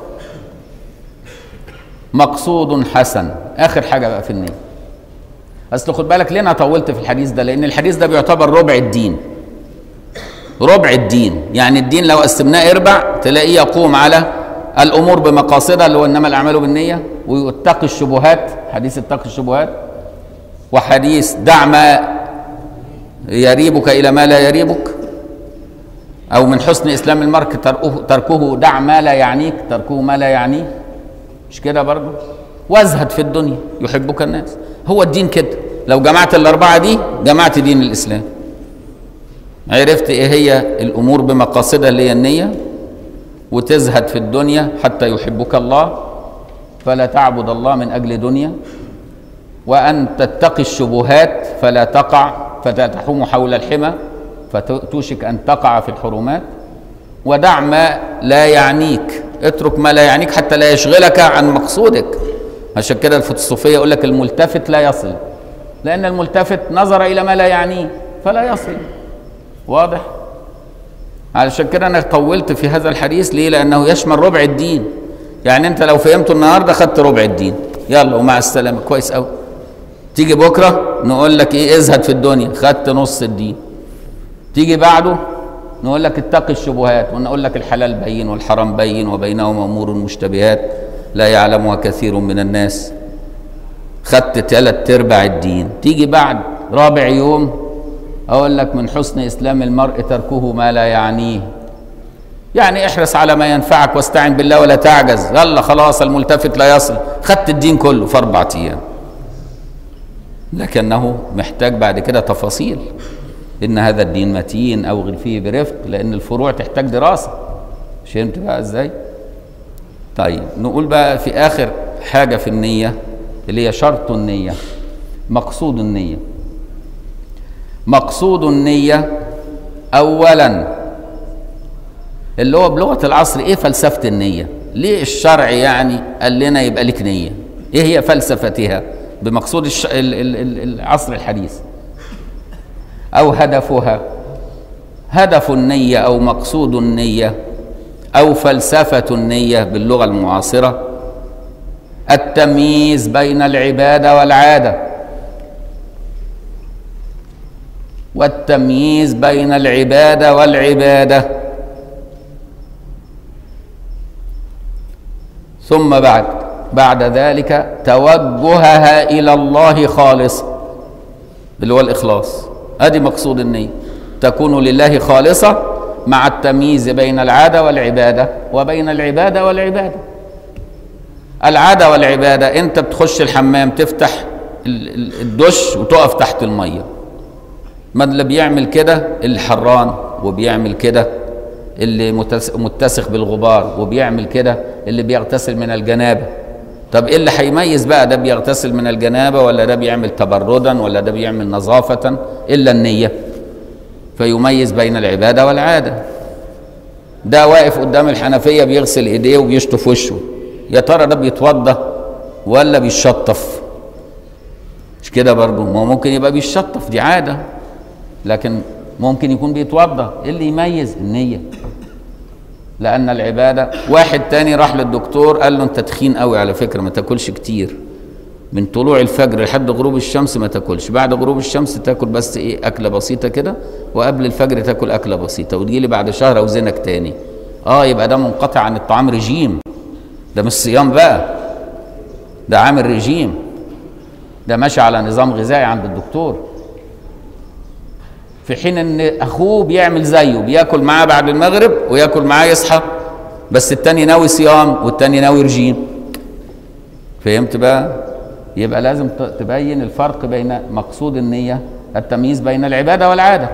مقصود حسن، آخر حاجة بقى في النية. أصل خد بالك ليه أنا طولت في الحديث ده؟ لأن الحديث ده بيعتبر ربع الدين. ربع الدين، يعني الدين لو قسمناه اربع تلاقيه يقوم على الأمور بمقاصدها اللي هو إنما الأعمال بالنية، ويتقي الشبهات، حديث اتقي الشبهات، وحديث دع ما يريبك إلى ما لا يريبك، أو من حسن إسلام المرء تركه دع ما لا يعنيك، تركه ما لا يعنيه، مش كده برضه؟ وازهد في الدنيا يحبك الناس. هو الدين كده، لو جمعت الأربعة دي جمعت دين الإسلام. عرفت إيه هي الأمور بمقاصدها اللي هي النية، وتزهد في الدنيا حتى يحبك الله فلا تعبد الله من أجل دنيا، وأن تتقي الشبهات فلا تقع فتحوم حول الحمى فتوشك أن تقع في الحرمات، ودع ما لا يعنيك، اترك ما لا يعنيك حتى لا يشغلك عن مقصودك. عشان كده الفلسفية يقول لك الملتفت لا يصل، لأن الملتفت نظر إلى ما لا يعنيه فلا يصل. واضح؟ علشان كده أنا طولت في هذا الحديث. ليه؟ لأنه يشمل ربع الدين. يعني أنت لو فهمته النهاردة خدت ربع الدين، يلا ومع السلامة، كويس أوي. تيجي بكرة نقول لك إيه؟ ازهد في الدنيا، خدت نص الدين. تيجي بعده نقول لك اتقي الشبهات، ونقول لك الحلال بين والحرام بين وبينهما أمور مشتبهات لا يعلمها كثير من الناس، خدت ثلاث ارباع الدين. تيجي بعد رابع يوم أقول لك من حسن إسلام المرء تركه ما لا يعنيه، يعني احرص على ما ينفعك واستعن بالله ولا تعجز. يلا خلاص الملتفت لا يصل، خدت الدين كله في أربعة أيام. لكنه محتاج بعد كده تفاصيل، إن هذا الدين متين أوغل فيه برفق، لأن الفروع تحتاج دراسة. فهمت بقى إزاي؟ طيب نقول بقى في آخر حاجة في النية اللي هي شرط النية، مقصود النية. مقصود النية أولا اللي هو بلغة العصر إيه فلسفة النية؟ ليه الشرع يعني قال لنا يبقى لك نية؟ إيه هي فلسفتها بمقصود الش... ال... ال... العصر الحديث؟ أو هدفها. هدف النية أو مقصود النية أو فلسفة النية باللغة المعاصرة التمييز بين العبادة والعادة، والتمييز بين العبادة والعبادة. ثم بعد بعد ذلك توجهها إلى الله خالصة اللي هو الإخلاص. أدي مقصود النية، تكون لله خالصة مع التمييز بين العادة والعبادة وبين العبادة والعبادة. العادة والعبادة أنت بتخش الحمام تفتح الدش وتقف تحت المية، ما اللي بيعمل كده الحران، وبيعمل كده اللي متسخ بالغبار، وبيعمل كده اللي بيغتسل من الجنابة. طب ايه اللي هيميز بقى ده بيغتسل من الجنابة ولا ده بيعمل تبردا ولا ده بيعمل نظافة؟ إلا النية، فيميز بين العبادة والعادة. ده واقف قدام الحنفية بيغسل ايديه وبيشطف وشه، يا ترى ده بيتوضى ولا بيشطف؟ مش كده برضه؟ ما ممكن يبقى بيشطف، دي عادة، لكن ممكن يكون بيتوضى. ايه اللي يميز؟ النية. لأن العبادة. واحد تاني راح للدكتور قال له انت تخين قوي على فكرة، ما تاكلش كتير، من طلوع الفجر لحد غروب الشمس ما تاكلش، بعد غروب الشمس تاكل بس ايه أكلة بسيطة كده، وقبل الفجر تاكل أكلة بسيطة، وتجيلي بعد شهر أوزنك تاني. اه يبقى ده منقطع عن الطعام، رجيم، ده مش صيام بقى، ده عامل رجيم، ده ماشي على نظام غذائي عند الدكتور. في حين ان اخوه بيعمل زيه، بياكل معاه بعد المغرب وياكل معاه يصحى، بس التاني ناوي صيام والتاني ناوي رجيم. فهمت بقى؟ يبقى لازم تبين الفرق بين مقصود النية، التمييز بين العبادة والعادة،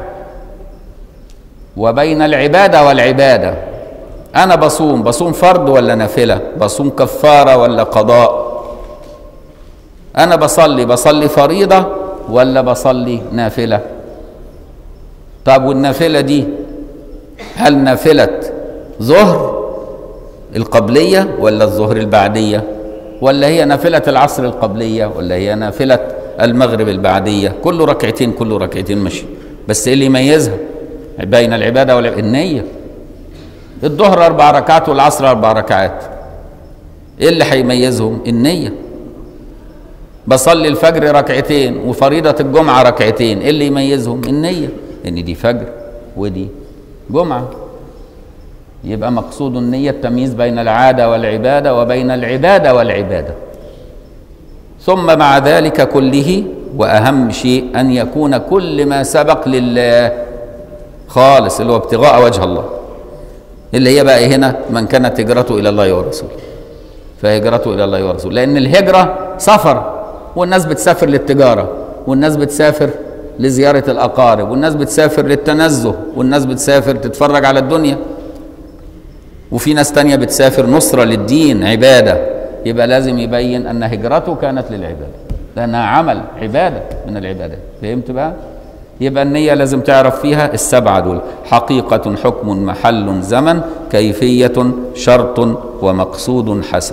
وبين العبادة والعبادة. أنا بصوم، بصوم فرض ولا نافلة؟ بصوم كفارة ولا قضاء؟ أنا بصلي، بصلي فريضة ولا بصلي نافلة؟ طب والنافلة دي هل نافلة ظهر القبلية ولا الظهر البعدية؟ ولا هي نافلة العصر القبلية ولا هي نافلة المغرب البعدية؟ كله ركعتين، كله ركعتين ماشي، بس ايه اللي يميزها بين العبادة والعبادة؟ النية. الظهر أربع ركعات والعصر أربع ركعات، ايه اللي هيميزهم؟ النية. بصلي الفجر ركعتين وفريضة الجمعة ركعتين، ايه اللي يميزهم؟ النية، ان دي فجر ودي جمعة. يبقى مقصود النية التمييز بين العادة والعبادة وبين العبادة والعبادة. ثم مع ذلك كله وأهم شيء أن يكون كل ما سبق لله خالص، اللي هو ابتغاء وجه الله، اللي هي بقى هنا من كانت هجرته إلى الله ورسوله فهجرته إلى الله ورسوله. لأن الهجرة سفر، والناس بتسافر للتجارة، والناس بتسافر لزيارة الأقارب، والناس بتسافر للتنزه، والناس بتسافر تتفرج على الدنيا، وفي ناس تانية بتسافر نصرة للدين، عبادة. يبقى لازم يبين أن هجرته كانت للعبادة، لأنها عمل عبادة من العبادات. فهمت بقى؟ يبقى النية لازم تعرف فيها السبعة دول: حقيقة، حكم، محل، زمن، كيفية، شرط، ومقصود حسن.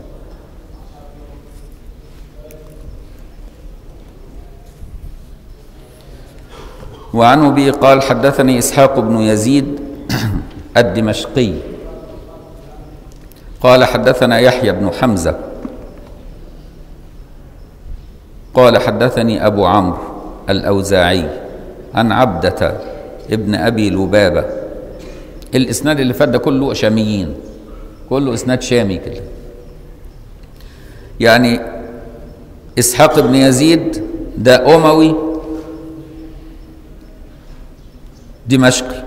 وعنه به قال: حدثني إسحاق بن يزيد الدمشقي قال: حدثنا يحيى بن حمزة قال: حدثني أبو عمرو الأوزاعي عن عبدة ابن أبي لبابة. الإسناد اللي فات ده كله شاميين، كله إسناد شامي كده. يعني إسحاق بن يزيد ده أموي دمشقي،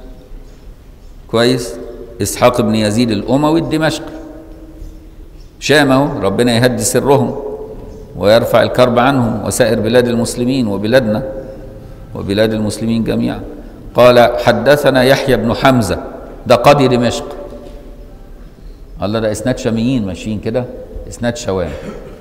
كويس؟ إسحاق بن يزيد الأموي الدمشقي، شام اهو، ربنا يهدي سرهم ويرفع الكرب عنهم وسائر بلاد المسلمين وبلادنا وبلاد المسلمين جميعا. قال: حدثنا يحيى بن حمزة، ده قاضي دمشق. الله، ده إسناد شاميين ماشيين كده، إسناد شوام.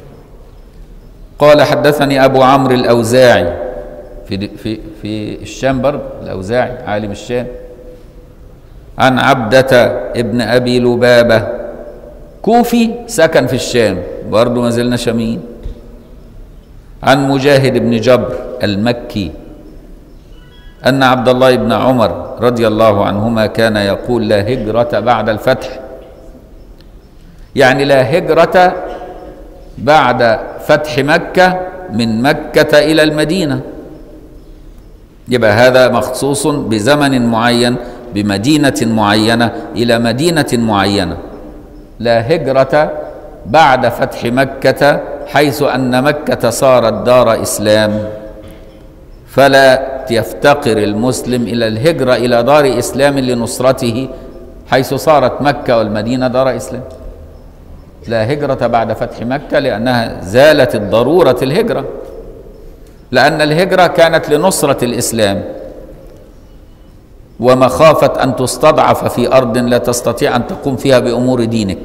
قال: حدثني أبو عمرو الأوزاعي في في في الشام برضه، الأوزاعي عالم الشام، عن عبدة ابن أبي لبابة، كوفي سكن في الشام برضه، ما زلنا شاميين. عن مجاهد بن جبر المكي أن عبد الله بن عمر رضي الله عنهما كان يقول: لا هجرة بعد الفتح، يعني لا هجرة بعد فتح مكة من مكة إلى المدينة. يبقى هذا مخصوص بزمن معين، بمدينة معينة إلى مدينة معينة. لا هجرة بعد فتح مكة، حيث أن مكة صارت دار إسلام، فلا يفتقر المسلم إلى الهجرة إلى دار إسلام لنصرته، حيث صارت مكة والمدينة دار إسلام. لا هجرة بعد فتح مكة، لأنها زالت الضرورة الهجرة، لأن الهجرة كانت لنصرة الإسلام ومخافة أن تستضعف في أرض لا تستطيع أن تقوم فيها بأمور دينك.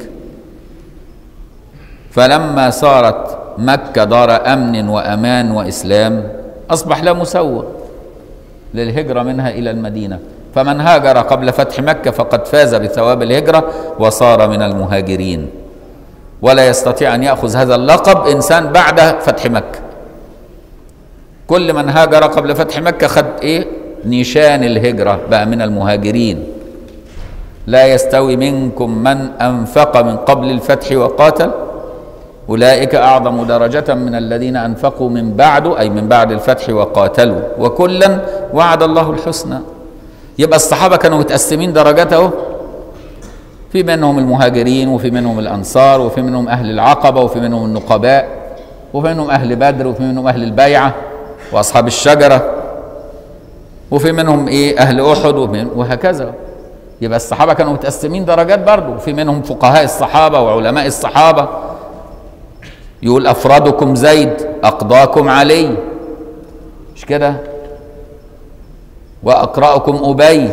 فلما صارت مكة دار أمن وأمان وإسلام، أصبح لا مسوغ للهجرة منها إلى المدينة. فمن هاجر قبل فتح مكة فقد فاز بثواب الهجرة وصار من المهاجرين، ولا يستطيع أن يأخذ هذا اللقب إنسان بعد فتح مكة. كل من هاجر قبل فتح مكة خد إيه؟ نشان الهجرة، بقى من المهاجرين. لا يستوي منكم من أنفق من قبل الفتح وقاتل، أولئك أعظم درجة من الذين أنفقوا من بعد، أي من بعد الفتح وقاتلوا، وكلا وعد الله الحسنى. يبقى الصحابة كانوا متقسمين درجاته، في منهم المهاجرين وفي منهم الأنصار وفي منهم أهل العقبة وفي منهم النقباء وفي منهم أهل بدر وفي منهم أهل البيعة وأصحاب الشجرة، وفي منهم ايه اهل احد وهكذا. يبقى الصحابه كانوا متقسمين درجات برضه، وفي منهم فقهاء الصحابه وعلماء الصحابه. يقول افرادكم زيد اقضاكم علي، مش كده؟ واقرأكم ابي،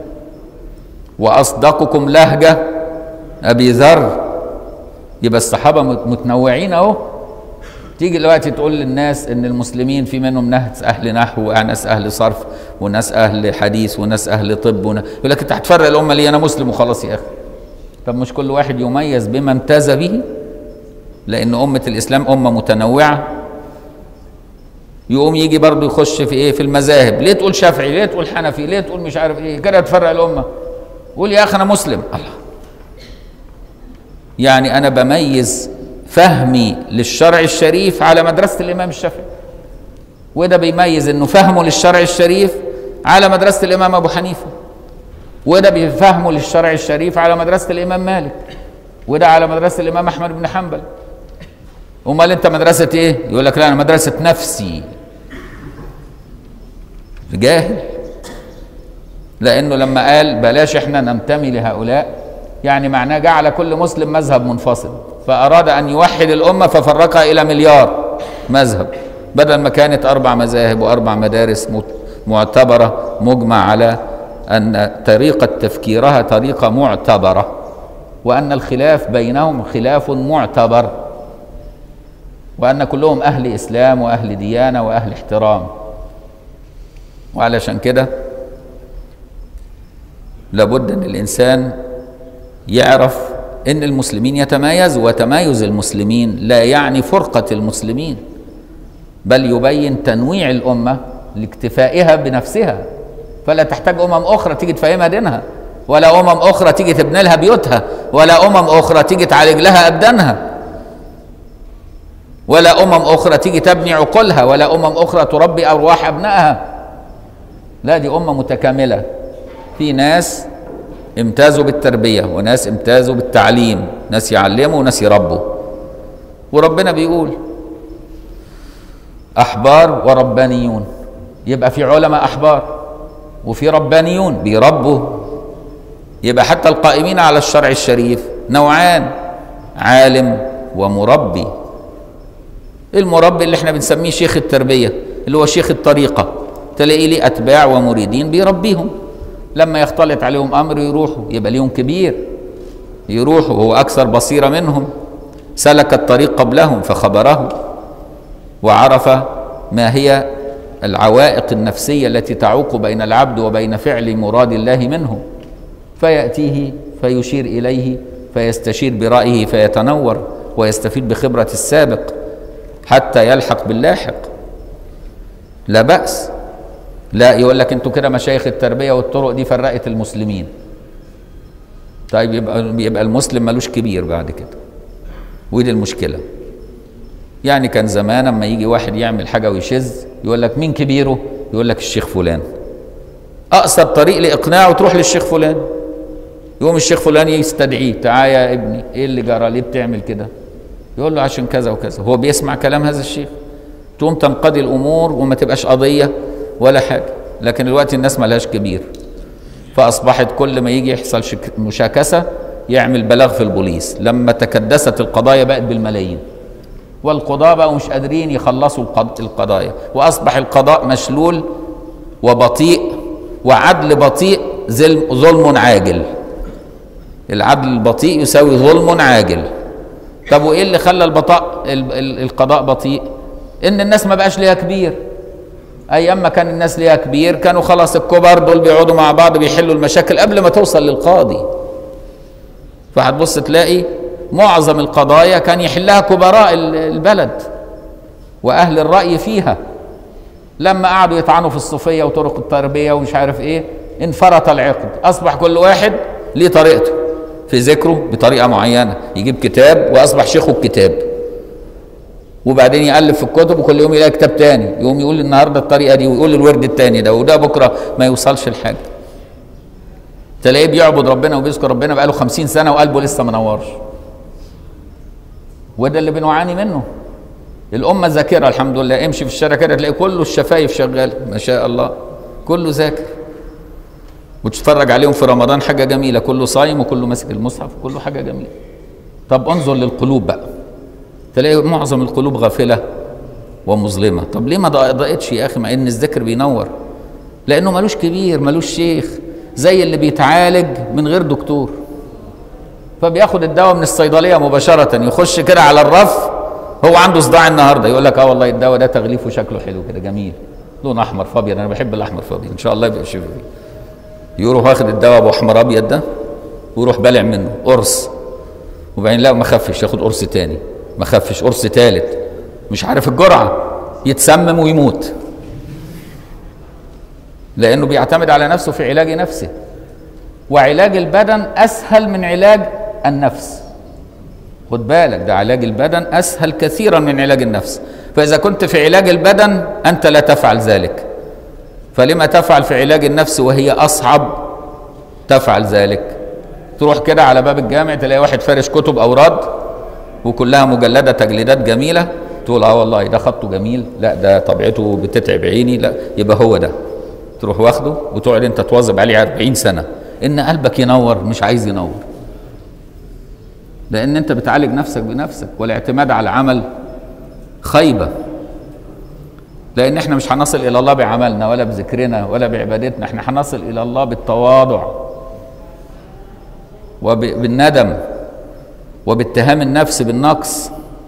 واصدقكم لهجه ابي ذر. يبقى الصحابه متنوعين اهو. تيجي دلوقتي تقول للناس ان المسلمين في منهم ناس اهل نحو وناس اهل صرف وناس اهل حديث وناس اهل طب وناس، يقول لك انت هتفرق الامه ليه؟ انا مسلم وخلاص يا اخي. طب مش كل واحد يميز بما امتاز به؟ لان امه الاسلام امه متنوعه. يقوم يجي برضه يخش في ايه؟ في المذاهب. ليه تقول شافعي؟ ليه تقول حنفي؟ ليه تقول مش عارف ايه؟ كده تفرق الامه. قول يا اخي انا مسلم. الله، يعني انا بميز فهمي للشرع الشريف على مدرسه الامام الشافعي، وده بيميز انه فهمه للشرع الشريف على مدرسه الامام ابو حنيفه، وده بيفهمه للشرع الشريف على مدرسه الامام مالك، وده على مدرسه الامام احمد بن حنبل. امال انت مدرسه ايه؟ يقول لك لا انا مدرسه نفسي. جاهل. لانه لما قال بلاش احنا ننتمي لهؤلاء، يعني معناه جعل كل مسلم مذهب منفصل، فاراد ان يوحد الامه ففرقها الى مليار مذهب، بدل ما كانت اربع مذاهب واربع مدارس معتبره مجمع على ان طريقه تفكيرها طريقه معتبره، وان الخلاف بينهم خلاف معتبر، وأن كلهم أهل إسلام وأهل ديانة وأهل احترام. وعلشان كده لابد أن الإنسان يعرف أن المسلمين يتمايزوا، وتمايز المسلمين لا يعني فرقة المسلمين، بل يبين تنويع الأمة لاكتفائها بنفسها، فلا تحتاج أمم أخرى تيجي تفهمها دينها، ولا أمم أخرى تيجي تبني لها بيوتها، ولا أمم أخرى تيجي تعالج لها أبدانها، ولا أمم أخرى تيجي تبني عقولها، ولا أمم أخرى تربي أرواح أبنائها. لا، دي أمة متكاملة، في ناس امتازوا بالتربية وناس امتازوا بالتعليم، ناس يعلموا وناس يربوا. وربنا بيقول أحبار وربانيون، يبقى في علماء أحبار وفي ربانيون بيربوا. يبقى حتى القائمين على الشرع الشريف نوعان، عالم ومربي. المربي اللي احنا بنسميه شيخ التربية، اللي هو شيخ الطريقة، تلاقي لي أتباع ومريدين بيربيهم، لما يختلط عليهم أمر يروحوا، يبقى ليهم كبير يروحوا، وهو أكثر بصيرة منهم، سلك الطريق قبلهم فخبره وعرف ما هي العوائق النفسية التي تعوق بين العبد وبين فعل مراد الله منه، فيأتيه فيشير إليه فيستشير برأيه فيتنور ويستفيد بخبرة السابق حتى يلحق باللاحق. لا بأس. لا يقول لك انتوا كده مشايخ التربية والطرق دي فرقت المسلمين. طيب يبقى يبقى المسلم ملوش كبير بعد كده، ودي المشكلة. يعني كان زمان اما يجي واحد يعمل حاجة ويشذ يقول لك مين كبيره؟ يقول لك الشيخ فلان. أقصر طريق لإقناعه تروح للشيخ فلان. يقوم الشيخ فلان يستدعيه، تعال يا ابني ايه اللي جرى؟ ليه بتعمل كده؟ يقول له عشان كذا وكذا. هو بيسمع كلام هذا الشيخ، تقوم تنقضي الامور وما تبقاش قضيه ولا حاجه. لكن دلوقتي الناس ما لهاش كبير، فاصبحت كل ما يجي يحصل مشاكسه يعمل بلاغ في البوليس. لما تكدست القضايا بقت بالملايين، والقضاة بقوا مش قادرين يخلصوا القضايا، واصبح القضاء مشلول وبطيء، وعدل بطيء ظلم عاجل. العدل البطيء يساوي ظلم عاجل. طب وايه اللي خلى البطاء القضاء بطيء؟ ان الناس ما بقاش ليها كبير. ايام ما كان الناس ليها كبير كانوا خلاص الكبار دول بيقعدوا مع بعض بيحلوا المشاكل قبل ما توصل للقاضي. فهتبص تلاقي معظم القضايا كان يحلها كبراء البلد واهل الرأي فيها. لما قعدوا يطعنوا في الصوفية وطرق التربية ومش عارف ايه انفرط العقد، اصبح كل واحد ليه طريقته في ذكره بطريقة معينة، يجيب كتاب وأصبح شيخه الكتاب، وبعدين يألف في الكتب وكل يوم يلاقي كتاب تاني، يقوم يقول النهاردة الطريقة دي ويقول الورد التاني ده، وده بكرة ما يوصلش لحاجة. تلاقيه بيعبد ربنا وبيذكر ربنا بقاله خمسين سنة وقلبه لسه ما نورش. وده اللي بنعاني منه. الأمة ذاكرة الحمد لله، امشي في الشارع كده تلاقي كله الشفايف شغالة ما شاء الله، كله ذاكر، وتتفرج عليهم في رمضان حاجة جميلة، كله صايم وكله ماسك المصحف وكله حاجة جميلة. طب انظر للقلوب بقى، تلاقي معظم القلوب غافلة ومظلمة. طب ليه ما ضاقتش يا أخي مع إن الذكر بينور؟ لأنه ملوش كبير، ملوش شيخ، زي اللي بيتعالج من غير دكتور، فبياخد الدواء من الصيدلية مباشرة، يخش كده على الرف، هو عنده صداع النهارده يقول لك اه والله الدواء ده تغليفه شكله حلو كده جميل، لون احمر فابيض، انا بحب الاحمر فابيض، ان شاء الله يبقى شفاء. يروح واخد الدواء ابو احمر ابيض ده ويروح بالع منه قرص، وبعدين لا ما خفش، ياخد قرص تاني، ما خفش، قرص تالت، مش عارف الجرعه، يتسمم ويموت، لانه بيعتمد على نفسه في علاج نفسه. وعلاج البدن اسهل من علاج النفس، خد بالك، ده علاج البدن اسهل كثيرا من علاج النفس. فاذا كنت في علاج البدن انت لا تفعل ذلك، فلما تفعل في علاج النفس وهي اصعب تفعل ذلك؟ تروح كده على باب الجامع تلاقي واحد فارش كتب اوراد وكلها مجلده تجليدات جميله، تقول اه والله ده خطه جميل، لا ده طبيعته بتتعب عيني، لا يبقى هو ده، تروح واخده وتقعد انت تواظب عليه أربعين سنه، ان قلبك ينور مش عايز ينور، لان انت بتعالج نفسك بنفسك. والاعتماد على العمل خيبه، لان احنا مش هنصل الى الله بعملنا ولا بذكرنا ولا بعبادتنا، احنا هنصل الى الله بالتواضع وبالندم وباتهام النفس بالنقص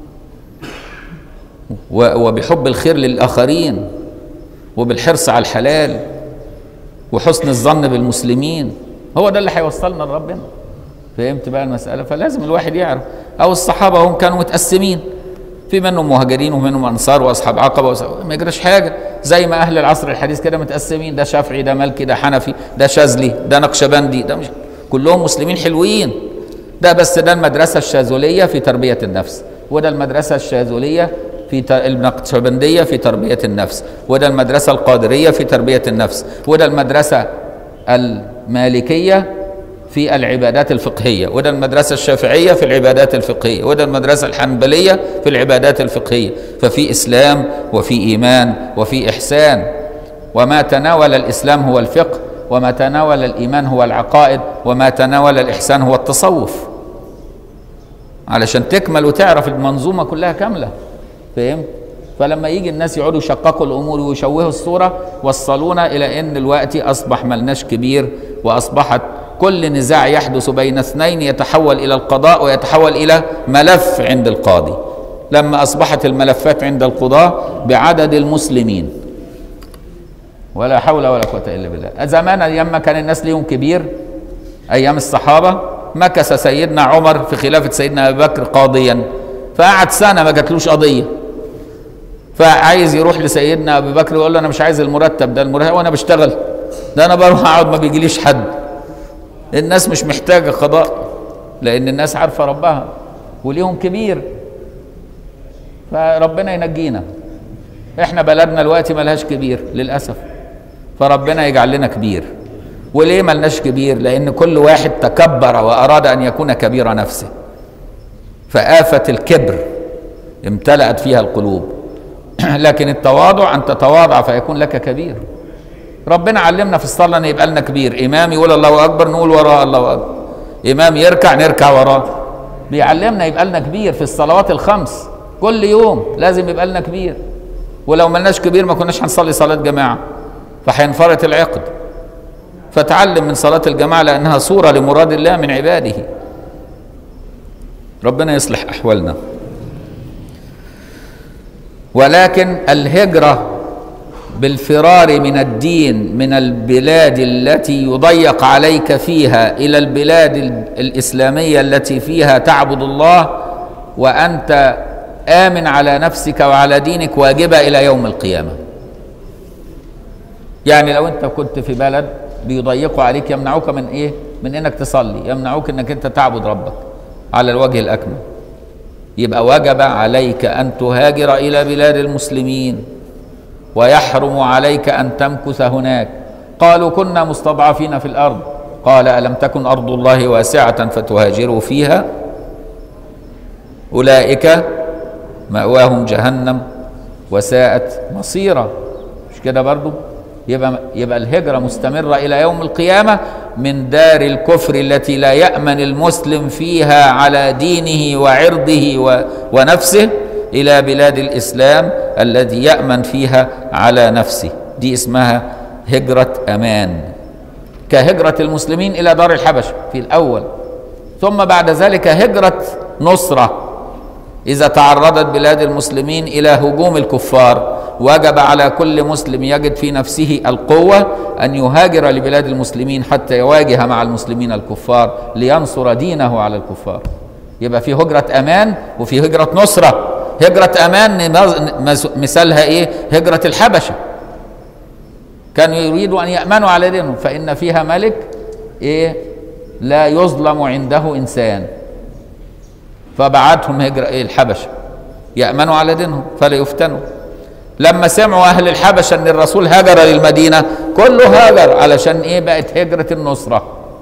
وبحب الخير للاخرين وبالحرص على الحلال وحسن الظن بالمسلمين. هو ده اللي هيوصلنا لربنا. فهمت بقى المسألة؟ فلازم الواحد يعرف. أو الصحابة هم كانوا متقسمين، في منهم مهاجرين ومنهم أنصار وأصحاب عقبة وأصحاب، ما يجراش حاجة، زي ما أهل العصر الحديث كده متقسمين، ده شافعي، ده مالكي، ده حنفي، ده شاذلي، ده نقشبندي، ده مش كلهم مسلمين حلوين. ده بس ده المدرسة الشاذلية في تربية النفس، وده المدرسة الشاذلية في النقشبندية في تربية النفس، وده المدرسة القادرية في تربية النفس، وده المدرسة المالكية في العبادات الفقهية، وده المدرسة الشافعية في العبادات الفقهية، وده المدرسة الحنبلية في العبادات الفقهية. ففي إسلام وفي إيمان وفي إحسان، وما تناول الإسلام هو الفقه، وما تناول الإيمان هو العقائد، وما تناول الإحسان هو التصوف، علشان تكمل وتعرف المنظومة كلها كاملة. فهمت؟ فلما يجي الناس يقعدوا يشققوا الأمور ويشوهوا الصورة، وصلونا إلى أن الوقت أصبح ملناش كبير، وأصبحت كل نزاع يحدث بين اثنين يتحول إلى القضاء ويتحول إلى ملف عند القاضي. لما أصبحت الملفات عند القضاء بعدد المسلمين، ولا حول ولا قوة إلا بالله. زمان أيام ما كان الناس ليهم كبير، أيام الصحابة، مكث سيدنا عمر في خلافة سيدنا أبي بكر قاضيا، فقعد سنة ما جاتلوش قضية، فعايز يروح لسيدنا أبي بكر ويقول له أنا مش عايز المرتب ده، المرتب وأنا بشتغل، ده أنا بروح أقعد ما بيجيليش حد. الناس مش محتاجة قضاء، لأن الناس عارفة ربها وليهم كبير، فربنا ينجينا. احنا بلدنا الوقت ملهاش كبير للأسف، فربنا يجعل لنا كبير. وليه ملناش كبير؟ لأن كل واحد تكبر وأراد أن يكون كبير نفسه، فآفة الكبر امتلأت فيها القلوب. لكن التواضع أن تتواضع فيكون لك كبير. ربنا علمنا في الصلاة أن يبقى لنا كبير، إمام يقول الله أكبر نقول وراه الله أكبر، إمام يركع نركع وراه، بيعلمنا يبقى لنا كبير في الصلوات الخمس، كل يوم لازم يبقى لنا كبير. ولو ملناش كبير ما كناش هنصلي صلاة جماعة، فهينفرط العقد. فتعلم من صلاة الجماعة لأنها صورة لمراد الله من عباده. ربنا يصلح أحوالنا. ولكن الهجرة بالفرار من الدين من البلاد التي يضيق عليك فيها إلى البلاد الإسلامية التي فيها تعبد الله وأنت آمن على نفسك وعلى دينك واجبة إلى يوم القيامة. يعني لو أنت كنت في بلد بيضيقوا عليك، يمنعوك من إيه؟ من إنك تصلي، يمنعوك إنك أنت تعبد ربك على الوجه الأكمل، يبقى وجب عليك أن تهاجر إلى بلاد المسلمين، ويحرم عليك أن تمكث هناك. قالوا كنا مستضعفين في الأرض، قال ألم تكن أرض الله واسعة فتهاجروا فيها، أولئك مأواهم جهنم وساءت مصيرا. مش كده برضو؟ يبقى يبقى الهجرة مستمرة إلى يوم القيامة من دار الكفر التي لا يأمن المسلم فيها على دينه وعرضه ونفسه إلى بلاد الإسلام الذي يأمن فيها على نفسه. دي اسمها هجرة أمان، كهجرة المسلمين إلى دار الحبشة في الأول، ثم بعد ذلك هجرة نصرة. إذا تعرضت بلاد المسلمين إلى هجوم الكفار وجب على كل مسلم يجد في نفسه القوة أن يهاجر لبلاد المسلمين حتى يواجه مع المسلمين الكفار لينصر دينه على الكفار. يبقى في هجرة أمان وفي هجرة نصرة. هجرة أمان مثالها إيه؟ هجرة الحبشة، كانوا يريدوا أن يأمنوا على دينهم، فإن فيها ملك إيه؟ لا يظلم عنده إنسان، فبعتهم هجرة إيه؟ الحبشة يأمنوا على دينهم فلا يفتنوا. لما سمعوا أهل الحبشة أن الرسول هاجر للمدينة كله هاجر، علشان إيه؟ بقت هجرة النصرة.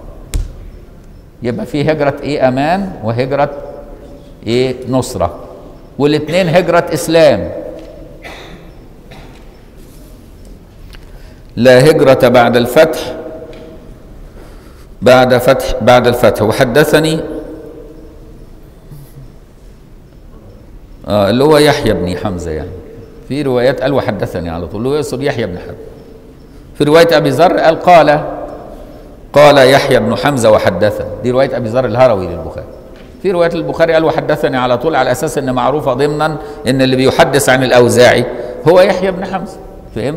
يبقى في هجرة إيه؟ أمان وهجرة إيه؟ نصرة، والاثنين هجرة إسلام. لا هجرة بعد الفتح بعد فتح بعد الفتح. وحدثني آه اللي هو يحيى بن حمزة، يعني في روايات قال وحدثني على طول، اللي هو يقصد يحيى بن حمزة. في رواية أبي ذر قال قال قال يحيى بن حمزة وحدثني، دي رواية أبي ذر الهروي للبخاري. في رواية البخاري قال وحدثني على طول، على أساس أن معروفة ضمنا أن اللي بيحدث عن الأوزاعي هو يحيى بن حمزة. فهمت؟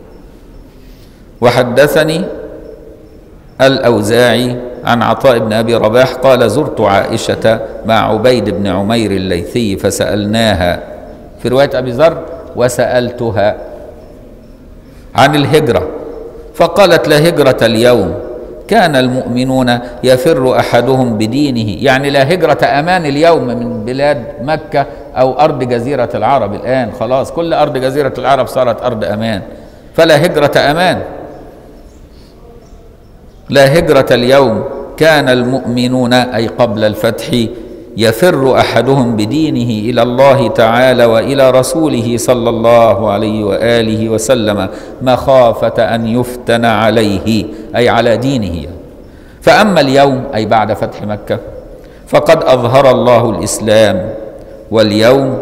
وحدثني الأوزاعي عن عطاء بن أبي رباح قال زرت عائشة مع عبيد بن عمير الليثي فسألناها، في رواية أبي ذر وسألتها عن الهجرة فقالت لا هجرة اليوم، كان المؤمنون يفر أحدهم بدينه. يعني لا هجرة أمان اليوم من بلاد مكة أو أرض جزيرة العرب. الآن خلاص كل أرض جزيرة العرب صارت أرض أمان، فلا هجرة أمان. لا هجرة اليوم، كان المؤمنون أي قبل الفتح يفر أحدهم بدينه إلى الله تعالى وإلى رسوله صلى الله عليه وآله وسلم مخافة أن يفتن عليه، أي على دينه. فأما اليوم أي بعد فتح مكة فقد أظهر الله الإسلام، واليوم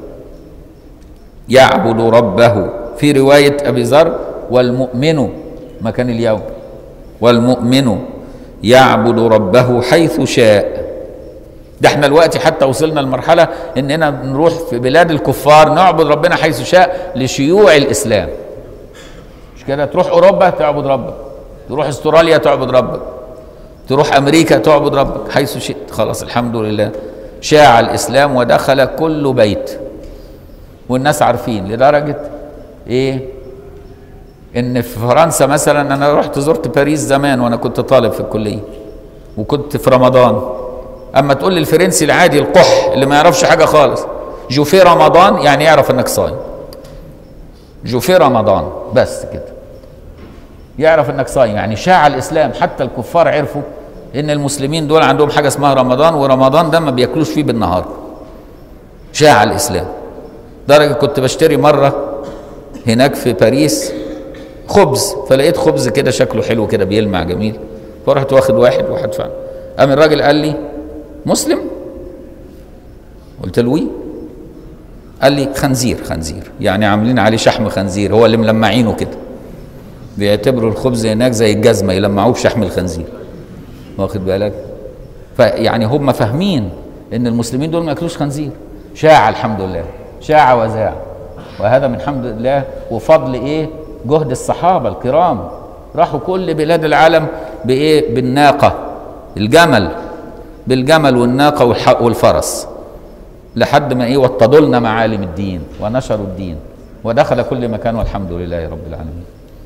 يعبد ربه. في رواية أبي ذر والمؤمن مكان اليوم، والمؤمن يعبد ربه حيث شاء. ده احنا دلوقتي حتى وصلنا لمرحلة اننا نروح في بلاد الكفار نعبد ربنا حيث شاء لشيوع الاسلام. مش كده؟ تروح اوروبا تعبد ربك، تروح استراليا تعبد ربك، تروح امريكا تعبد ربك حيث شئت. خلاص الحمد لله شاع الاسلام ودخل كل بيت، والناس عارفين. لدرجة ايه؟ ان في فرنسا مثلا، انا رحت زرت باريس زمان وانا كنت طالب في الكلية وكنت في رمضان، اما تقول لي الفرنسي العادي القح اللي ما يعرفش حاجه خالص جو في رمضان، يعني يعرف انك صايم. جو في رمضان بس كده يعرف انك صايم. يعني شاع الاسلام، حتى الكفار عرفوا ان المسلمين دول عندهم حاجه اسمها رمضان، ورمضان ده ما بياكلوش فيه بالنهار. شاع الاسلام درجه كنت بشتري مره هناك في باريس خبز، فلقيت خبز كده شكله حلو كده بيلمع جميل، فرحت واخد واحد واحد فعلا. قام الراجل قال لي مسلم؟ قلت له وي. قال لي خنزير. خنزير يعني عاملين عليه شحم خنزير، هو اللي ملمعينه كده، بيعتبروا الخبز هناك زي الجزمه يلمعوه بشحم الخنزير، واخد بالك؟ فيعني هم فاهمين ان المسلمين دول ما ياكلوش خنزير. شاع الحمد لله، شاع وزاع، وهذا من حمد الله وفضل ايه؟ جهد الصحابه الكرام. راحوا كل بلاد العالم بايه؟ بالناقه، الجمل، بالجمل والناقه والفرس، لحد ما ايه؟ وطدوا لنا معالم الدين ونشروا الدين ودخل كل مكان، والحمد لله رب العالمين.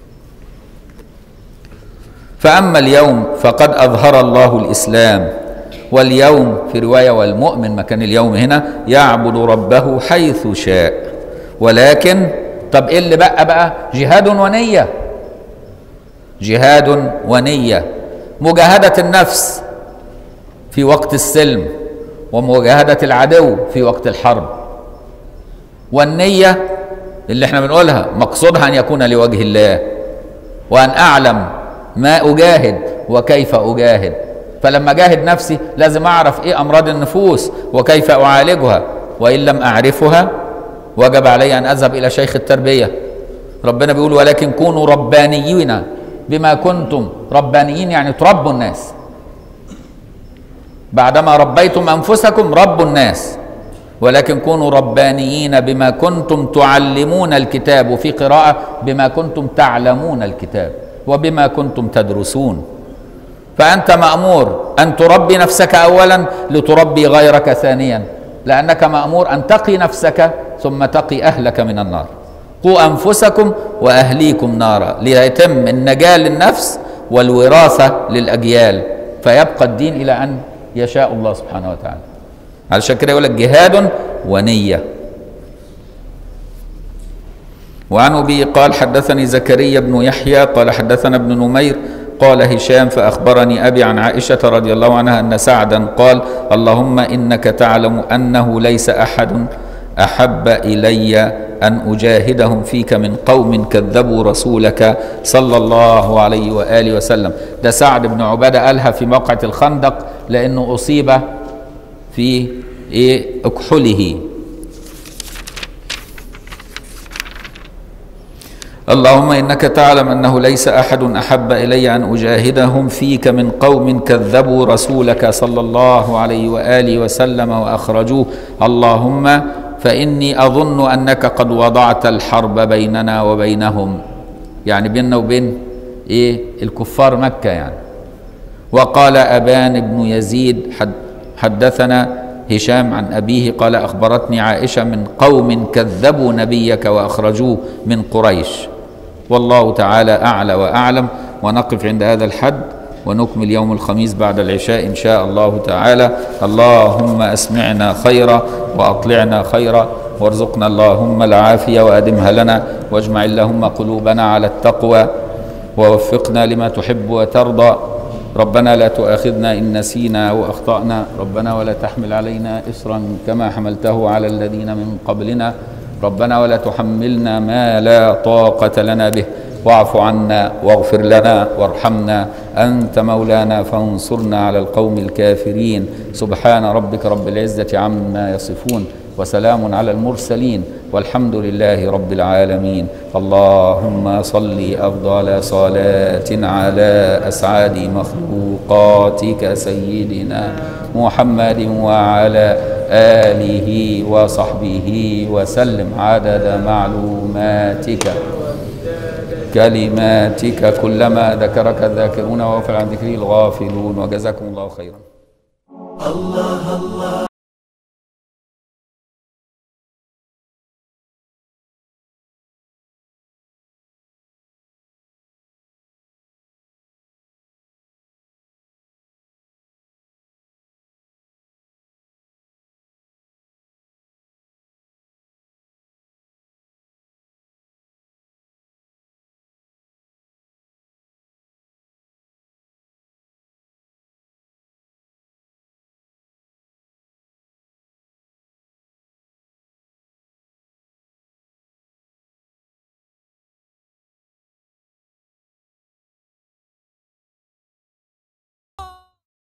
فأما اليوم فقد أظهر الله الإسلام، واليوم في رواية والمؤمن مكان اليوم هنا يعبد ربه حيث شاء. ولكن طب ايه اللي بقى بقى؟ جهاد ونية. جهاد ونية، مجاهدة النفس في وقت السلم، ومجاهدة العدو في وقت الحرب. والنية اللي احنا بنقولها مقصودها ان يكون لوجه الله، وأن أعلم ما أجاهد وكيف أجاهد. فلما أجاهد نفسي لازم أعرف إيه أمراض النفوس وكيف أعالجها، وإن لم أعرفها وجب علي أن أذهب إلى شيخ التربية. ربنا بيقول ولكن كونوا ربانيين بما كنتم، ربانيين يعني تربوا الناس، بعدما ربيتم أنفسكم ربوا الناس، ولكن كونوا ربانيين بما كنتم تعلمون الكتاب، وفي قراءة بما كنتم تعلمون الكتاب وبما كنتم تدرسون. فأنت مأمور أن تربي نفسك أولا لتربي غيرك ثانيا، لأنك مأمور أن تقي نفسك ثم تقي أهلك من النار. قوا أنفسكم وأهليكم نارا، ليتم النجاة للنفس والوراثة للأجيال، فيبقى الدين إلى أن يشاء الله سبحانه وتعالى. علشان كده يقول لك جهاد ونية. وعن أبي قال حدثني زكريا بن يحيى قال حدثنا ابن نمير قال هشام فأخبرني أبي عن عائشة رضي الله عنها أن سعدا قال اللهم إنك تعلم أنه ليس أحد أحب إلي أن أجاهدهم فيك من قوم كذبوا رسولك صلى الله عليه وآله وسلم. ده سعد بن عبادة قالها في موقعة الخندق لأنه أصيب في إيه أكحله. اللهم إنك تعلم أنه ليس أحد أحب إلي أن أجاهدهم فيك من قوم كذبوا رسولك صلى الله عليه وآله وسلم وأخرجوه. اللهم فإني أظن أنك قد وضعت الحرب بيننا وبينهم، يعني بيننا وبين إيه الكفار مكة يعني. وقال أبان بن يزيد حد حدثنا هشام عن أبيه قال أخبرتني عائشة من قوم كذبوا نبيك وأخرجوه من قريش. والله تعالى أعلى وأعلم. ونقف عند هذا الحد ونكمل يوم الخميس بعد العشاء إن شاء الله تعالى. اللهم أسمعنا خيرا وأطلعنا خيرا، وارزقنا اللهم العافية وأدمها لنا، واجمع اللهم قلوبنا على التقوى، ووفقنا لما تحب وترضى. ربنا لا تؤاخذنا إن نسينا أو أخطأنا، ربنا ولا تحمل علينا إصرا كما حملته على الذين من قبلنا، ربنا ولا تحملنا ما لا طاقة لنا به، واعف عنا واغفر لنا وارحمنا، أنت مولانا فانصرنا على القوم الكافرين. سبحان ربك رب العزة عما يصفون، وسلام على المرسلين، والحمد لله رب العالمين. اللهم صل أفضل صلاة على أسعد مخلوقاتك سيدنا محمد وعلى آله وصحبه وسلم عدد معلوماتك كلماتك كلما ذكرك الذاكرون وغفل عن ذكره الغافلون. وجزاكم الله خيرا. الله الله